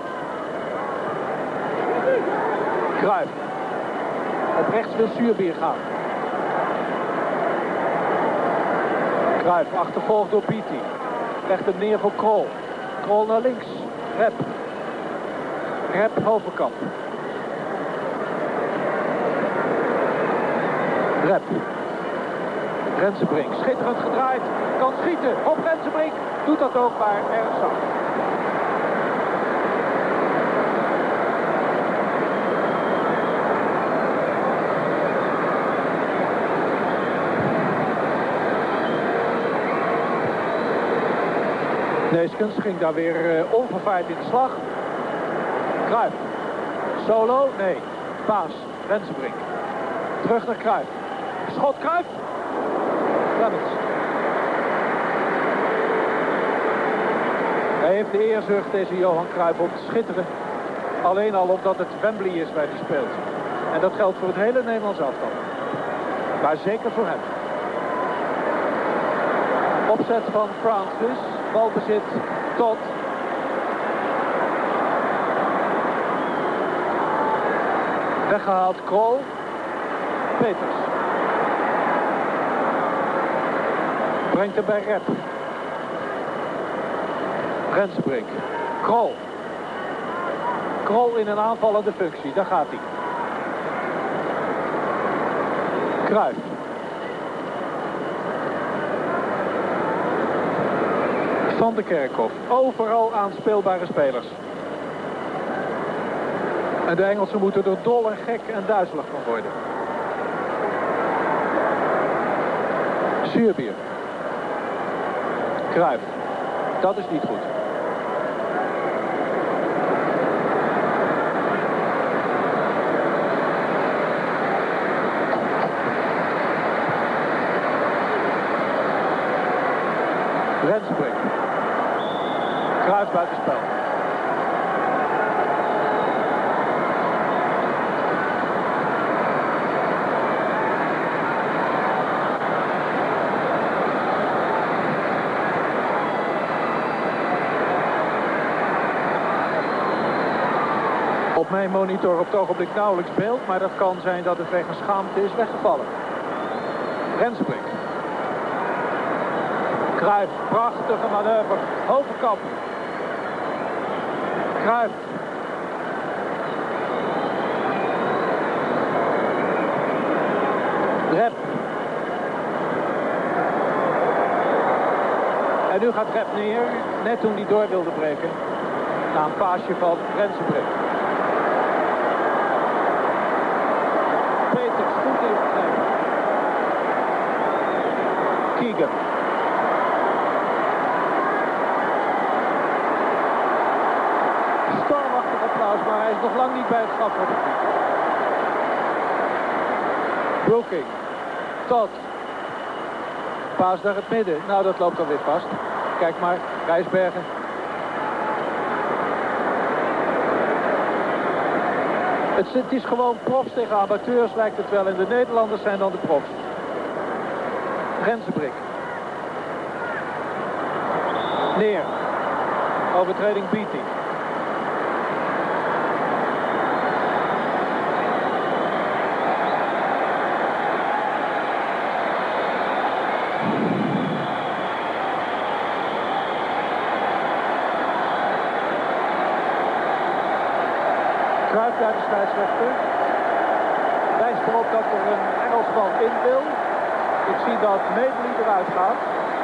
Cruijff. Op rechts wil Zuurbier gaan. Cruijff achtervolgd door Beatty. Legt hem neer voor Krol. Krol naar links. Rep. Rep Hovenkamp. Rep. Rensenbrink. Schitterend gedraaid. Kan schieten. Op Rensenbrink. Doet dat ook maar erg zacht. Neeskens ging daar weer onvervaard in de slag. Cruijff. Solo? Nee. Paas. Rensenbrink. Terug naar Cruijff. Schot Cruijff. Clemens. Hij heeft de eerzucht, deze Johan Cruijff, om te schitteren. Alleen al omdat het Wembley is waar hij speelt. En dat geldt voor het hele Nederlands elftal. Maar zeker voor hem. Opzet van Francis. Balbezit tot. Weggehaald Krol. Peters. Brengt hem bij Rep. Rensenbrink. Krol. Krol in een aanvallende functie, daar gaat hij. Cruijff. Van de Kerkhof. Overal aanspeelbare spelers. En de Engelsen moeten er dol en gek en duizelig van worden. Zuurbier. Cruijff. Dat is niet goed. Rensbrink. Cruijff buitenspel. Op mijn monitor op het ogenblik nauwelijks beeld, maar dat kan zijn dat het wegens schaamte is weggevallen. Rensbrink. Cruijff, prachtige manoeuvre. Hovenkamp. Cruijff. Rep. En nu gaat Rep neer, net toen hij door wilde breken. Na een paasje van Rensbrink. Peters, goed ingegrepen. Keegan. Stormachtig applaus, maar hij is nog lang niet bij het strafschopgebied. Brooking. Todd. Paas naar het midden. Nou, dat loopt alweer vast. Kijk maar, Rijsbergen. Het is gewoon profs tegen amateurs, lijkt het wel. En de Nederlanders zijn dan de profs. Rensbrink. Neer. Overtreding Beatty. Cruijff bij de scheidsrechter. Wijst erop dat er een Engelsman in wil. Ik zie dat Medley eruit gaat.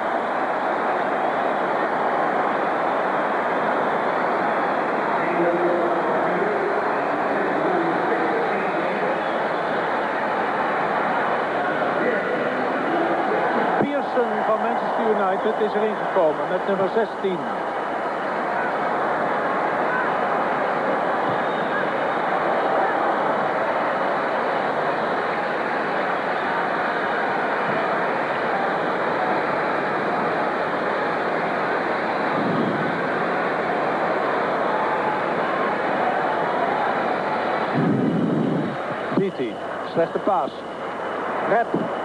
Pearson van Manchester United is erin gekomen met nummer 16. Beatty, slechte paas. Rep.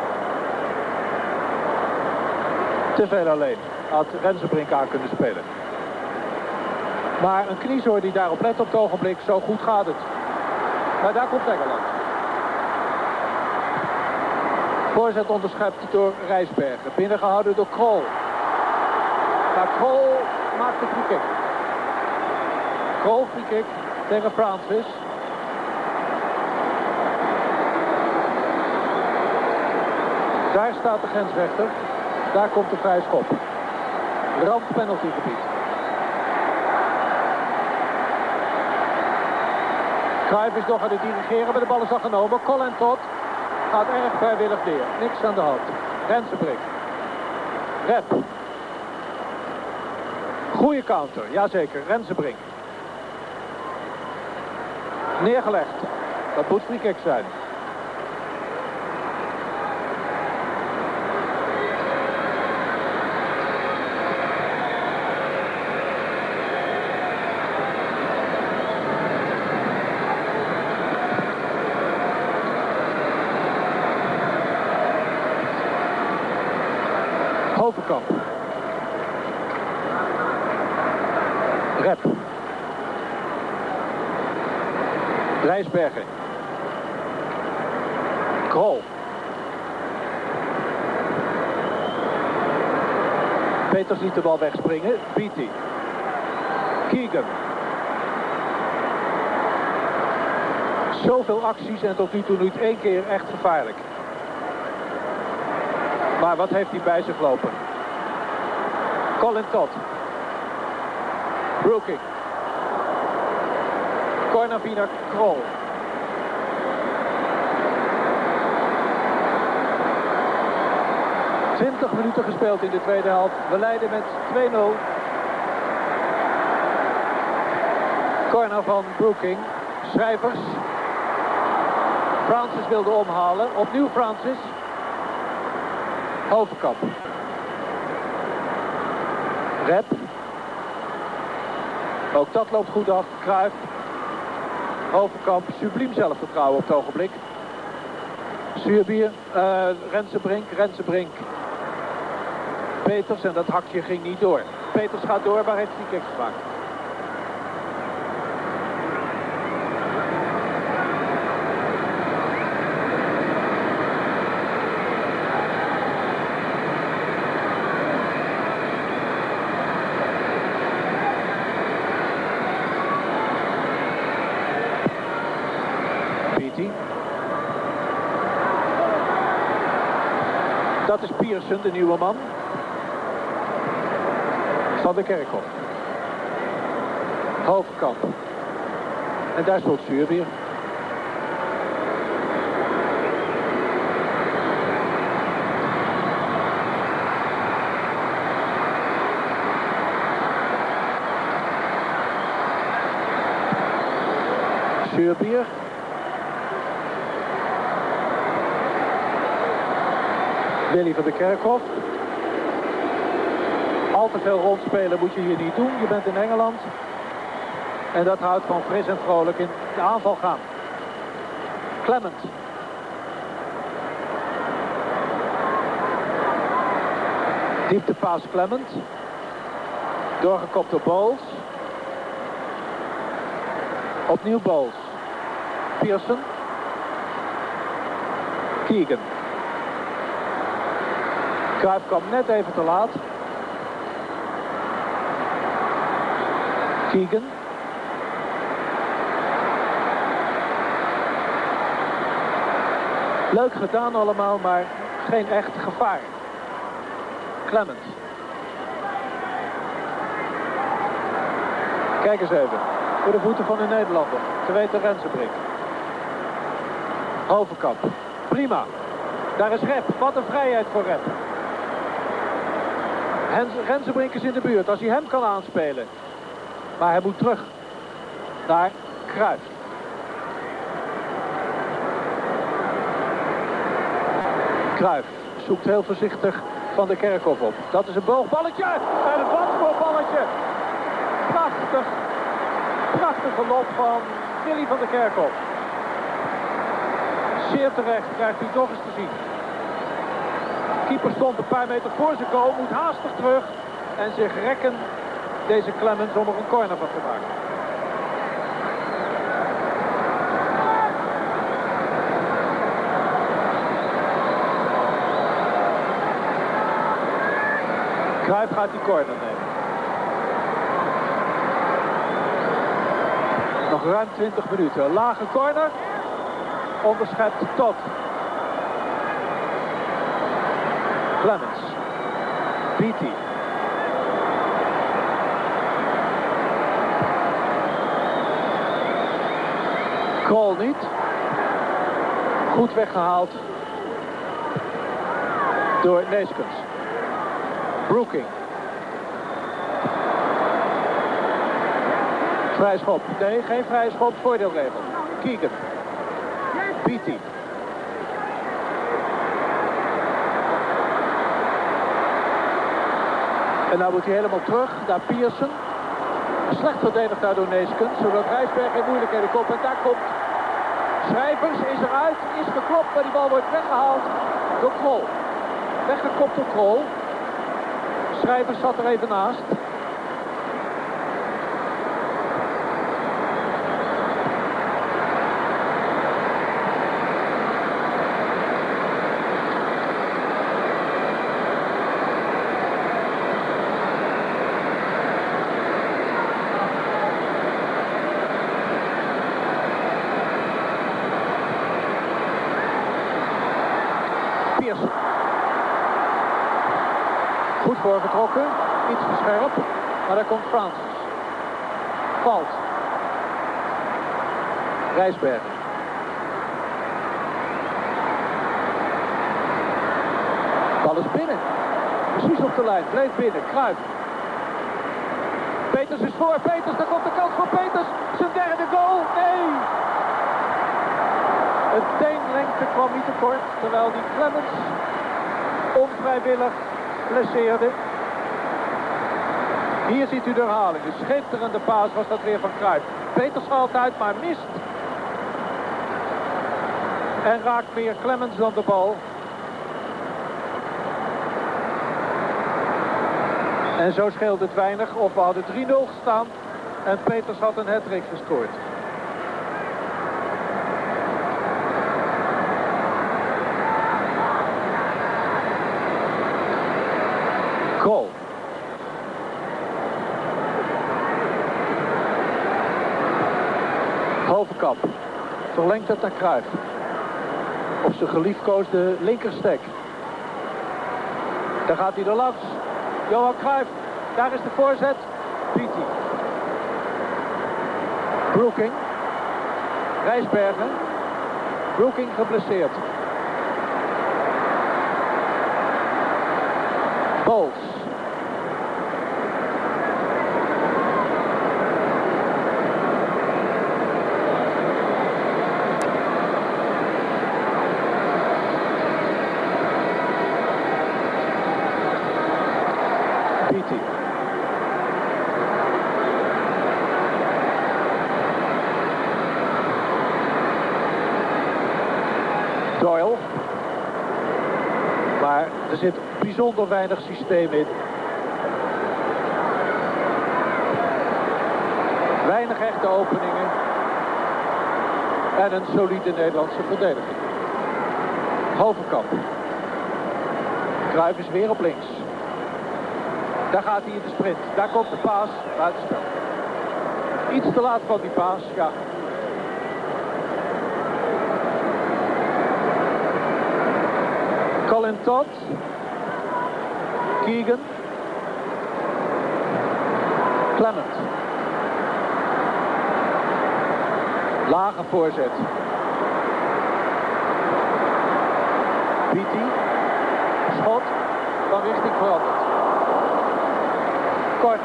Te veel alleen. Had Rensbrink aan kunnen spelen. Maar een kniezoor die daarop let op het ogenblik, zo goed gaat het. Maar daar komt Engeland. Voorzet onderschept door Rijsbergen. Binnengehouden door Krol. Maar Krol maakt de free kick. Krol free kick tegen Francis. Daar staat de grensrechter. Daar komt de vrije schop. Rand penaltygebied. Cruijff is nog aan het dirigeren, maar de bal is al genomen. Colin Todd gaat erg vrijwillig neer. Niks aan de hand. Rensbrink. Rep. Goeie counter, jazeker. Rensbrink. Neergelegd. Dat moet free kick zijn. Hovenkamp. Rep. Rijsbergen. Krol. Peters liet de bal wegspringen. Beatty. Keegan. Zoveel acties en tot nu toe niet één keer echt gevaarlijk. Maar wat heeft hij bij zich lopen? Colin Todd. Brooking. Corner via Krol. ...20 minuten gespeeld in de tweede helft. We leiden met 2-0. Corner van Brooking. Schrijvers. Francis wilde omhalen. Opnieuw Francis. Hovenkamp. Rep. Ook dat loopt goed af. Cruijff. Hovenkamp. Subliem zelfvertrouwen op het ogenblik. Zuurbier. Rensenbrink. Peters. En dat hakje ging niet door. Peters gaat door. Waar heeft hij kick gemaakt? Dat is Pearson, de nieuwe man. Van de Kerkhof. Hovenkamp. En daar stond Zuurbier. Zuurbier. Willy van de Kerkhof. Al te veel rondspelen moet je hier niet doen. Je bent in Engeland. En dat houdt van fris en vrolijk in de aanval gaan. Clement. Dieptepaas Clement. Doorgekopt door Bowles. Opnieuw Bowles. Pearson. Keegan. Cruijff kwam net even te laat. Keegan. Leuk gedaan allemaal, maar geen echt gevaar. Clement. Kijk eens even. Voor de voeten van de Nederlander. Te weten Rensenbrink. Hovenkamp. Prima. Daar is Rep. Wat een vrijheid voor Rep. Rensenbrink is in de buurt. Als hij hem kan aanspelen. Maar hij moet terug naar Cruijff. Cruijff zoekt heel voorzichtig Van de Kerkhof op. Dat is een boogballetje. En een watvoetballetje. Prachtig. Prachtige loop van Willy van de Kerkhof. Zeer terecht krijgt hij nog eens te zien. Keeper stond een paar meter voor zijn goal. Moet haastig terug. En zich rekken deze Clemens om er een corner van te maken. Cruijff gaat die corner nemen. Nog ruim 20 minuten. Lage corner. Onderschept tot Clemens. Beatty. Krol niet. Goed weggehaald door Neeskens. Brooking. Vrij schop. Nee, geen vrije schop. Voordeelregel. Keegan. Beatty. En nou moet hij helemaal terug naar Pearson. Slecht verdedigd daar door Neeskens. Zodat Rijsberg in moeilijkheden komt. En daar komt Schrijvers. Is eruit. Is geklopt. Maar die bal wordt weggehaald door Krol. Weggekopt door Krol. Schrijvers zat er even naast. Pearson. Goed voorgetrokken. Iets te scherp. Maar daar komt Francis. Valt. Rijsbergen. Bal is binnen. Precies op de lijn. Bleef binnen. Cruijff. Peters is voor. Peters. Daar komt de kans voor Peters. Zijn derde goal. Nee. Een teenlengte kwam niet tekort. Terwijl die Clemens onvrijwillig blesseerde. Hier ziet u de herhaling. Een schitterende paas was dat weer van Cruijff. Peters haalt uit, maar mist. En raakt meer Clemens dan de bal. En zo scheelt het weinig. Of we hadden 3-0 gestaan. En Peters had een hat-trick gescoord. Goal. Hovenkamp. Verlengt het naar Cruijff. Op zijn geliefkoosde linkerstek. Daar gaat hij er langs. Johan Cruijff. Daar is de voorzet. Pitti. Broeking. Rijsbergen. Broeking geblesseerd. Bols. Pitti. Doyle. Maar er zit bijzonder weinig systeem in. Weinig echte openingen. En een solide Nederlandse verdediging. Hovenkamp. Cruijff is weer op links. Daar gaat hij in de sprint. Daar komt de paas. Buitenspel. Iets te laat van die paas. Ja. Colin Todd. Keegan. Clement. Lage voorzet. Pitti. Schot. Van richting veranderd. Kort.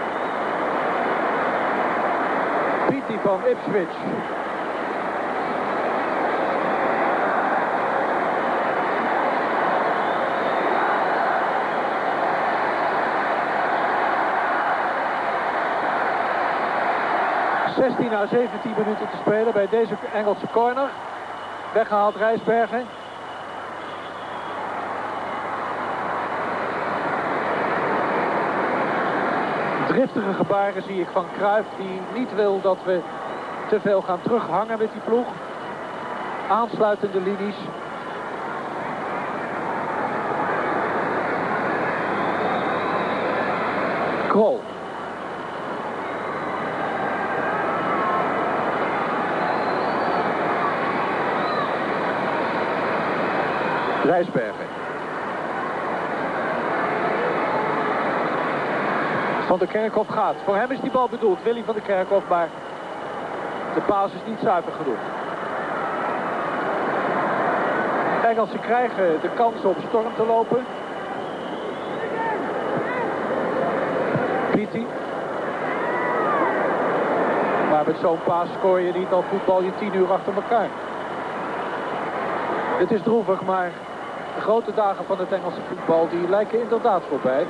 Pitti van Ipswich. Na 17 minuten te spelen bij deze Engelse corner. Weggehaald Rijsbergen. Driftige gebaren zie ik van Cruijff, die niet wil dat we te veel gaan terughangen met die ploeg. Aansluitende linies. Krol. Rijsbergen. Van der Kerkhof gaat. Voor hem is die bal bedoeld. Willy van der Kerkhof, maar de paas is niet zuiver genoeg. Engelsen krijgen de kans om storm te lopen. Pitti. Maar met zo'n paas scoor je niet, al voetbal je 10 uur achter elkaar. Het is droevig, maar de grote dagen van het Engelse voetbal die lijken inderdaad voorbij.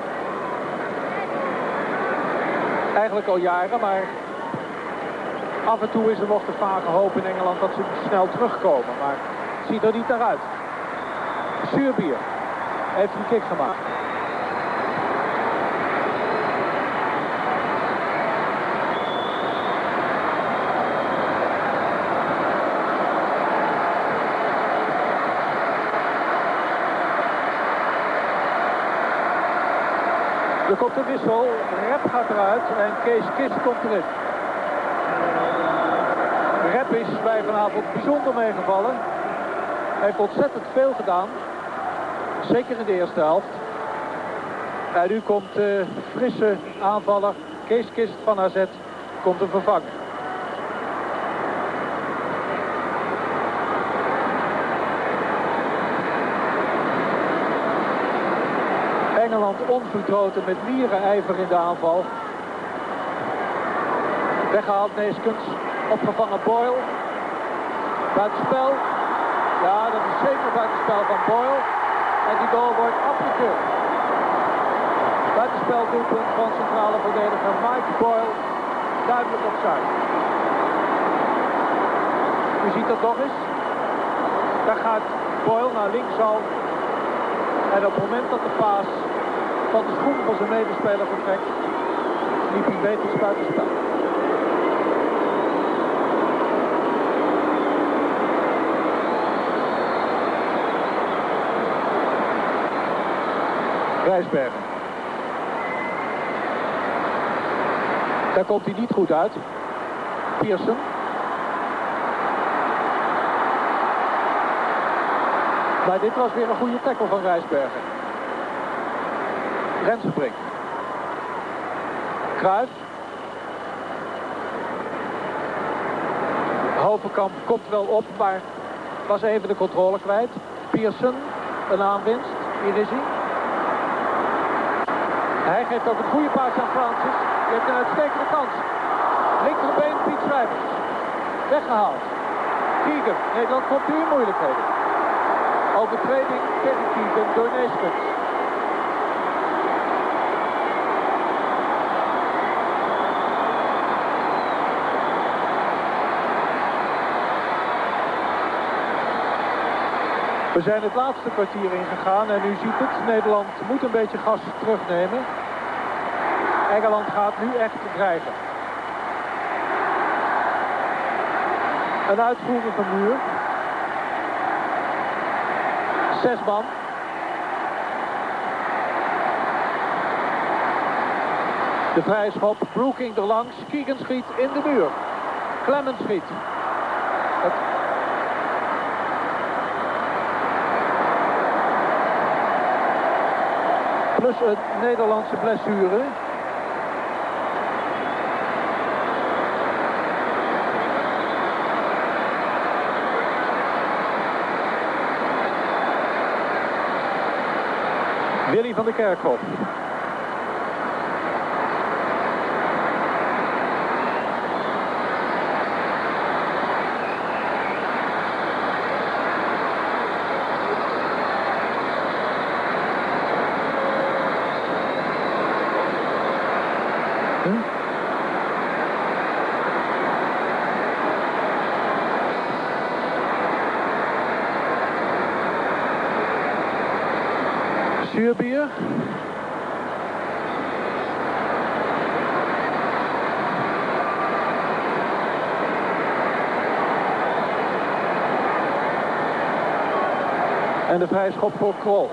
Eigenlijk al jaren, maar af en toe is er nog de vage hoop in Engeland dat ze snel terugkomen. Maar het ziet er niet naar uit. Zuurbier heeft een kick gemaakt. Er komt een wissel, Rep gaat eruit en Kees Kist komt erin. Rep is bij vanavond bijzonder meegevallen. Hij heeft ontzettend veel gedaan. Zeker in de eerste helft. En nu komt de frisse aanvaller Kees Kist van AZ. Komt hem vervangen. Engeland onverdroten met mierenijver in de aanval. Weggehaald Neeskens. Opgevangen Boyle. Buitenspel. Ja, dat is zeker buitenspel van Boyle. En die goal wordt afgekeurd. Buitenspeldoelpunt van centrale verdediger Mike Boyle. Duidelijk opzij. U ziet dat nog eens. Daar gaat Boyle naar links al. En op het moment dat de paas van de schoen van zijn medespeler vertrekt, liep hij beter buitenspel. Rijsbergen. Daar komt hij niet goed uit. Pearson. Maar dit was weer een goede tackle van Rijsbergen. Rensenbrink. Cruijff. Hovenkamp komt wel op, maar was even de controle kwijt. Pearson, een aanwinst. Hier is hij. Hij geeft ook een goede paas aan Francis. Die heeft een uitstekende kans. Linkerbeen Piet Schrijvers. Weggehaald. Keegan. Nederland komt nu in moeilijkheden. Overtreding tegen Keegan door Neeskens. We zijn het laatste kwartier ingegaan en u ziet het. Nederland moet een beetje gas terugnemen. Engeland gaat nu echt dreigen. Een uitvoerige muur. 6 man. De vrije schop. Brooking erlangs. Keegan schiet in de muur. Clemens schiet. Plus een Nederlandse blessure. Willy van der Kerkhof. Zuurbier. En de vrije schop voor Krol.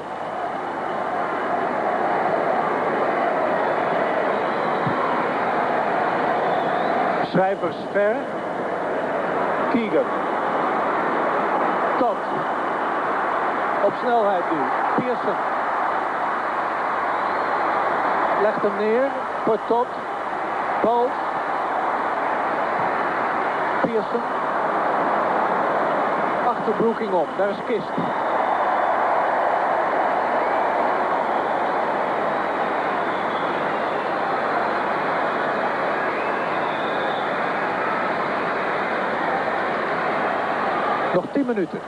Schrijvers ver. Keegan. Tot. Op snelheid nu. Pearson. Legt hem neer. Voor Tot. Bal. Pearson. Achter Brooking om. Daar is Kist. Nog 10 minuten.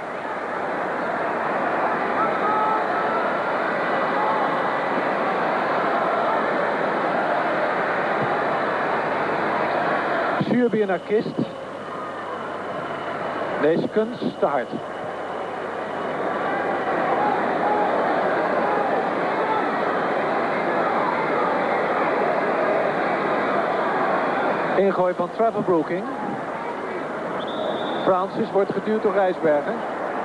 Zuurbier naar Kist. Neeskens te hard. Ingooi van Trevor Brooking. Francis wordt geduwd door Rijsbergen.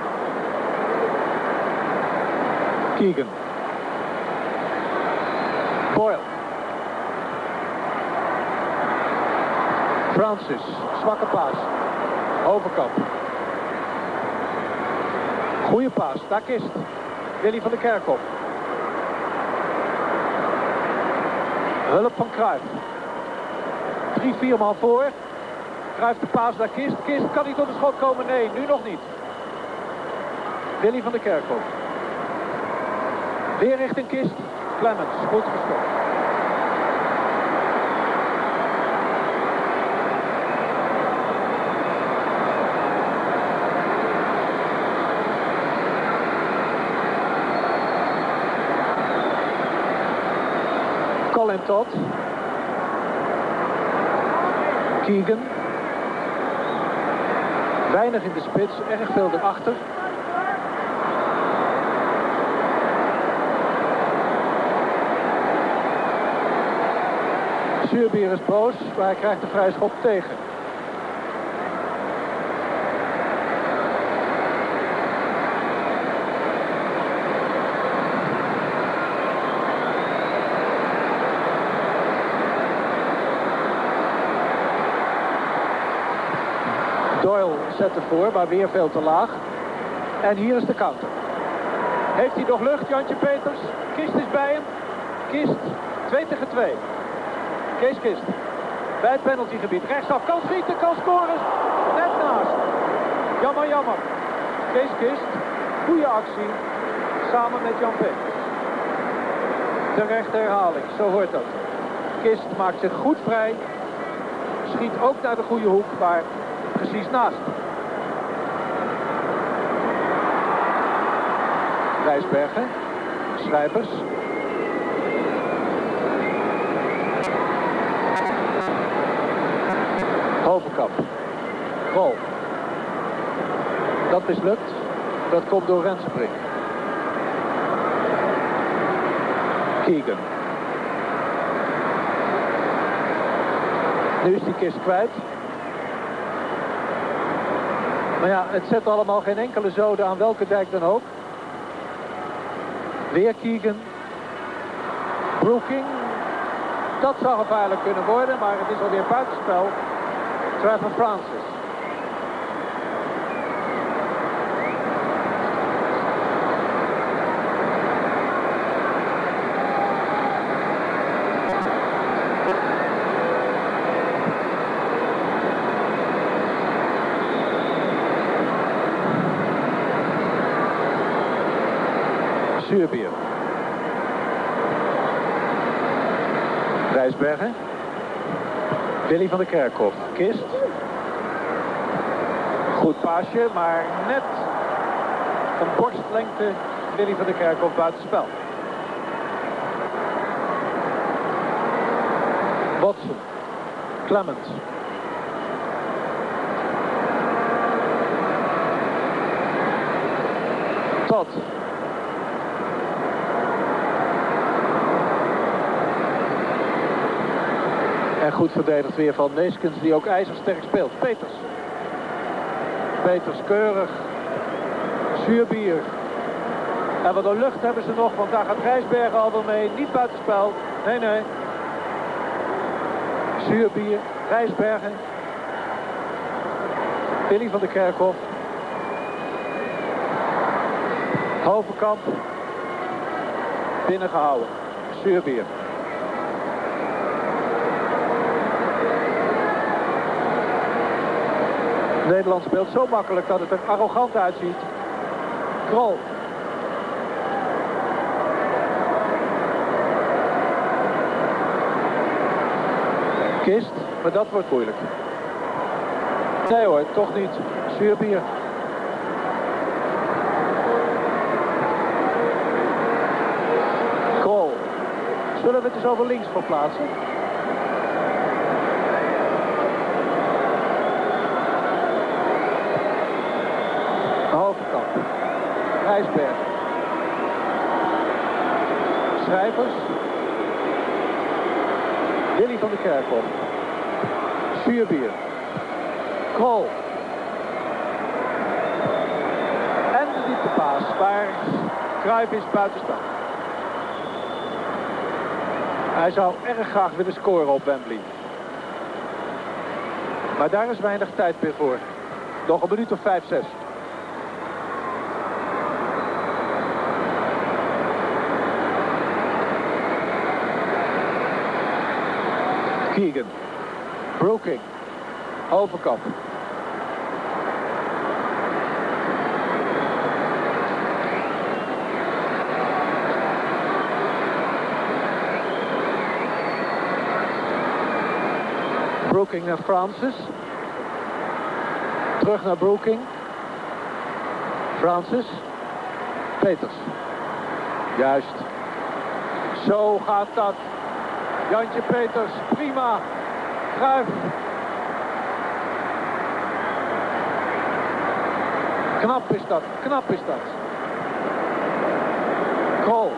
Keegan. Boyle. Francis. Zwakke paas. Overkant. Goeie paas. Daar Kist. Willy van der Kerkhof. Hulp van Cruijff. 3-4 man voor. Cruijff de paas naar Kist. Kist kan niet tot de schot komen. Nee, nu nog niet. Willy van der Kerkhof. Weer richting Kist. Clemens, goed gestopt. Colin Todd. Keegan. Weinig in de spits, erg veel erachter. Zuurbier is boos, maar hij krijgt de vrije schop tegen. Doyle zet ervoor, maar weer veel te laag. En hier is de counter. Heeft hij nog lucht, Jantje Peters? Kist is bij hem. Kist, 2 tegen 2. Kees Kist. Bij het penaltygebied. Rechtsaf, kan schieten, kan scoren. Net naast. Jammer, jammer. Kees Kist, goede actie. Samen met Jan Peters. Terechte herhaling, zo hoort dat. Kist maakt zich goed vrij. Schiet ook naar de goede hoek, maar precies naast. Rijsbergen. Schrijvers. Hovenkamp. Goal. Dat mislukt. Dat komt door Rensenbrink. Keegan. Nu is die Kist kwijt. Maar ja, het zet allemaal geen enkele zoden aan welke dijk dan ook. Weer Keegan. Brooking. Dat zou gevaarlijk kunnen worden, maar het is alweer buitenspel. Trevor Francis. Zuurbier. Rijsbergen. Willy van der Kerkhof. Kist. Goed paasje, maar net een borstlengte Willy van der Kerkhof buitenspel. Watson. Clemens. Todd. En goed verdedigd weer van Neeskens, die ook ijzersterk speelt. Peters. Peters keurig. Zuurbier. En wat een lucht hebben ze nog, want daar gaat Rijsbergen al wel mee. Niet buitenspel. Nee, nee. Zuurbier. Rijsbergen. Willy van der Kerkhof. Hovenkamp. Binnengehouden. Zuurbier. Nederland speelt zo makkelijk dat het er arrogant uitziet. Krol. Kist, maar dat wordt moeilijk. Nee hoor, toch niet. Zuurbier. Krol. Zullen we het eens over links verplaatsen? Hovenkamp. Rijsberg. Schrijvers. Willy van der Kerkhof. Zuurbier. Krol. En de dieptepaas, waar Cruijff is buitenspel. Hij zou erg graag willen scoren op Wembley. Maar daar is weinig tijd meer voor. Nog een minuut of 5, 6. Keegan. Brooking. Overkap. Brooking naar Francis. Terug naar Brooking. Francis. Peters. Juist. Zo gaat dat. Jantje Peters, prima. Cruijff. Knap is dat, knap is dat. Krol.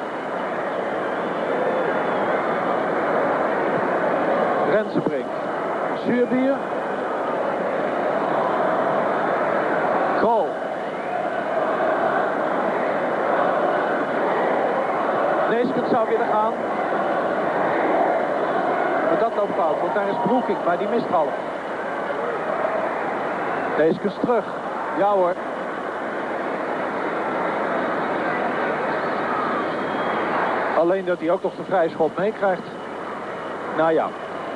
Rensenbrink. Zuurbier. Krol. Neeskens zou willen gaan. Maar dat loopt fout, want daar is Brooking, maar die mist half. Neeskens terug. Ja hoor. Alleen dat hij ook nog de vrije schop meekrijgt. Nou ja.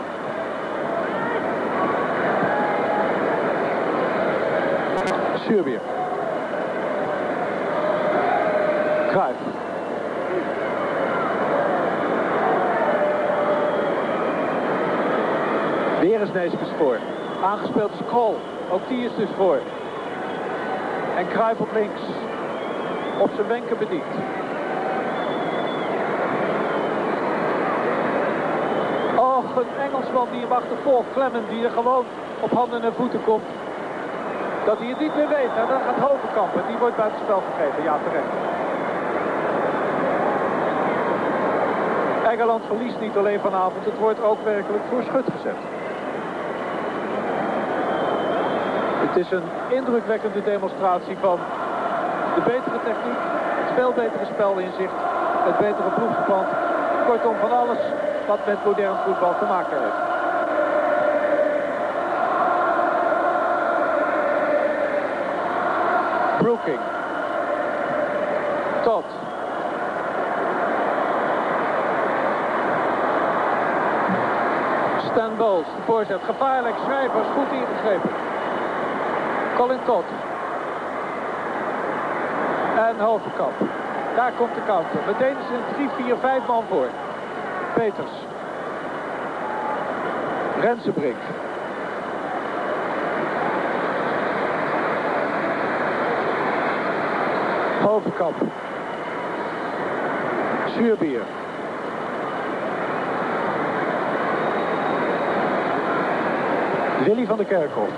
Zuurbier. Cruijff. Weer is Neeskens voor. Aangespeeld is Krol. Ook die is dus voor. En Cruijff op links. Op zijn wenken bediend. Och, een Engelsman die hem achtervolgt. Clement die er gewoon op handen en voeten komt. Dat hij het niet meer weet. En dan gaat Hovenkamp. En die wordt buitenspel gegeven. Ja, terecht. Engeland verliest niet alleen vanavond. Het wordt ook werkelijk voor schut gezet. Het is een indrukwekkende demonstratie van de betere techniek, het veel betere spelinzicht, het betere ploegverband. Kortom, van alles wat met modern voetbal te maken heeft. Brooking. Todd. Stan Bowles, de voorzet. Gevaarlijk, Schrijvers, goed ingegrepen. Colin Todd. En Hovenkamp. Daar komt de counter. Meteen is er 3-4-5 man voor. Peters. Rensenbrink. Hovenkamp. Zuurbier. Willy van der Kerkhof.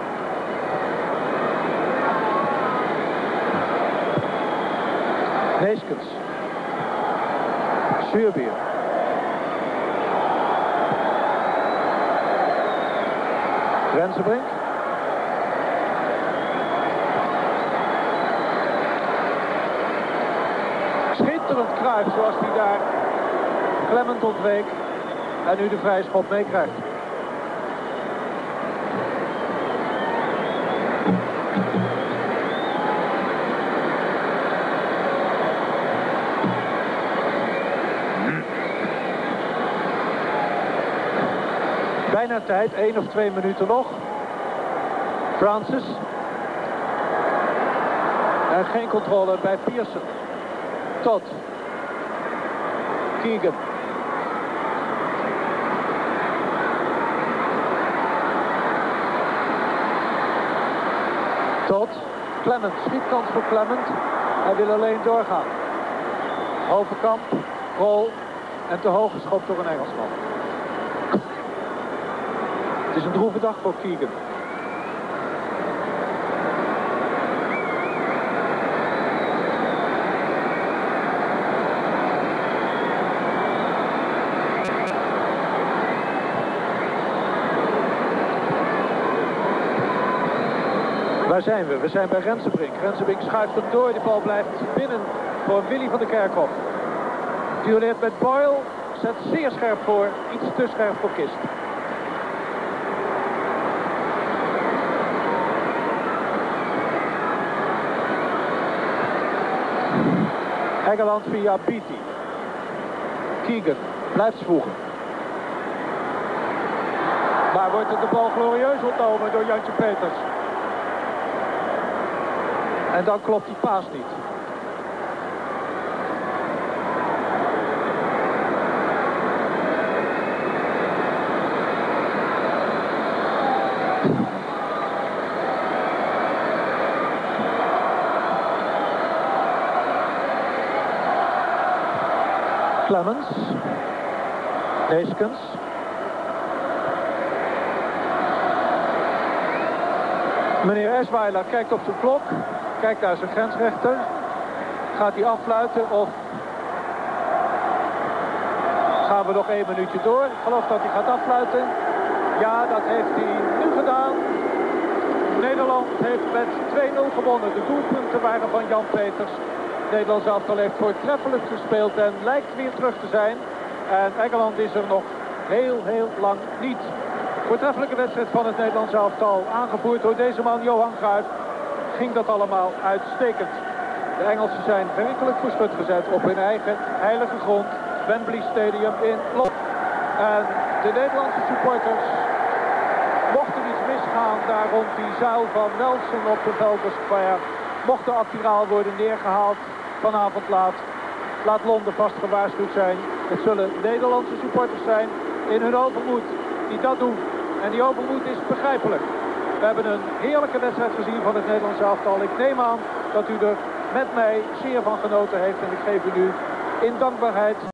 Neeskens. Zuurbier. Rensenbrink. Schitterend Cruijff zoals hij daar Clement ontweek en nu de vrije schop meekrijgt. Bijna tijd, 1 of 2 minuten nog. Francis. En geen controle bij Pearson. Todd. Keegan. Todd. Clement. Schietkans voor Clement. Hij wil alleen doorgaan. Hovenkamp. Krol. En te hoog geschopt door een Engelsman. Het is een droeve dag voor Keegan. Waar zijn we? We zijn bij Rensenbrink. Rensenbrink schuift hem door. De bal blijft binnen voor Willy van der Kerkhof. Duelleert met Boyle. Zet zeer scherp voor. Iets te scherp voor Kist. Engeland via Beattie. Keegan blijft zwoegen. Dan wordt de bal glorieus ontnomen door Jantje Peters. En dan klopt die paas niet. Clemens. Neeskens. Meneer Esweiler kijkt op zijn klok. Kijkt naar zijn grensrechter. Gaat hij affluiten of gaan we nog 1 minuutje door? Ik geloof dat hij gaat affluiten. Ja, dat heeft hij nu gedaan. Nederland heeft met 2-0 gewonnen. De doelpunten waren van Jan Peters. Nederland elftal heeft voortreffelijk gespeeld en lijkt weer terug te zijn. En Engeland is er nog heel lang niet. Voortreffelijke wedstrijd van het Nederlands elftal. Aangevoerd door deze man Johan Cruijff. Ging dat allemaal uitstekend. De Engelsen zijn werkelijk voor schut gezet op hun eigen heilige grond. Wembley Stadium in Londen. En de Nederlandse supporters, mocht er iets misgaan daar rond die zuil van Nelson op de Trafalgar Square, mocht de admiraal worden neergehaald vanavond laat Londen vast gewaarschuwd zijn. Het zullen Nederlandse supporters zijn in hun overmoed die dat doen. En die overmoed is begrijpelijk. We hebben een heerlijke wedstrijd gezien van het Nederlands elftal. Ik neem aan dat u er met mij zeer van genoten heeft. En ik geef u nu in dankbaarheid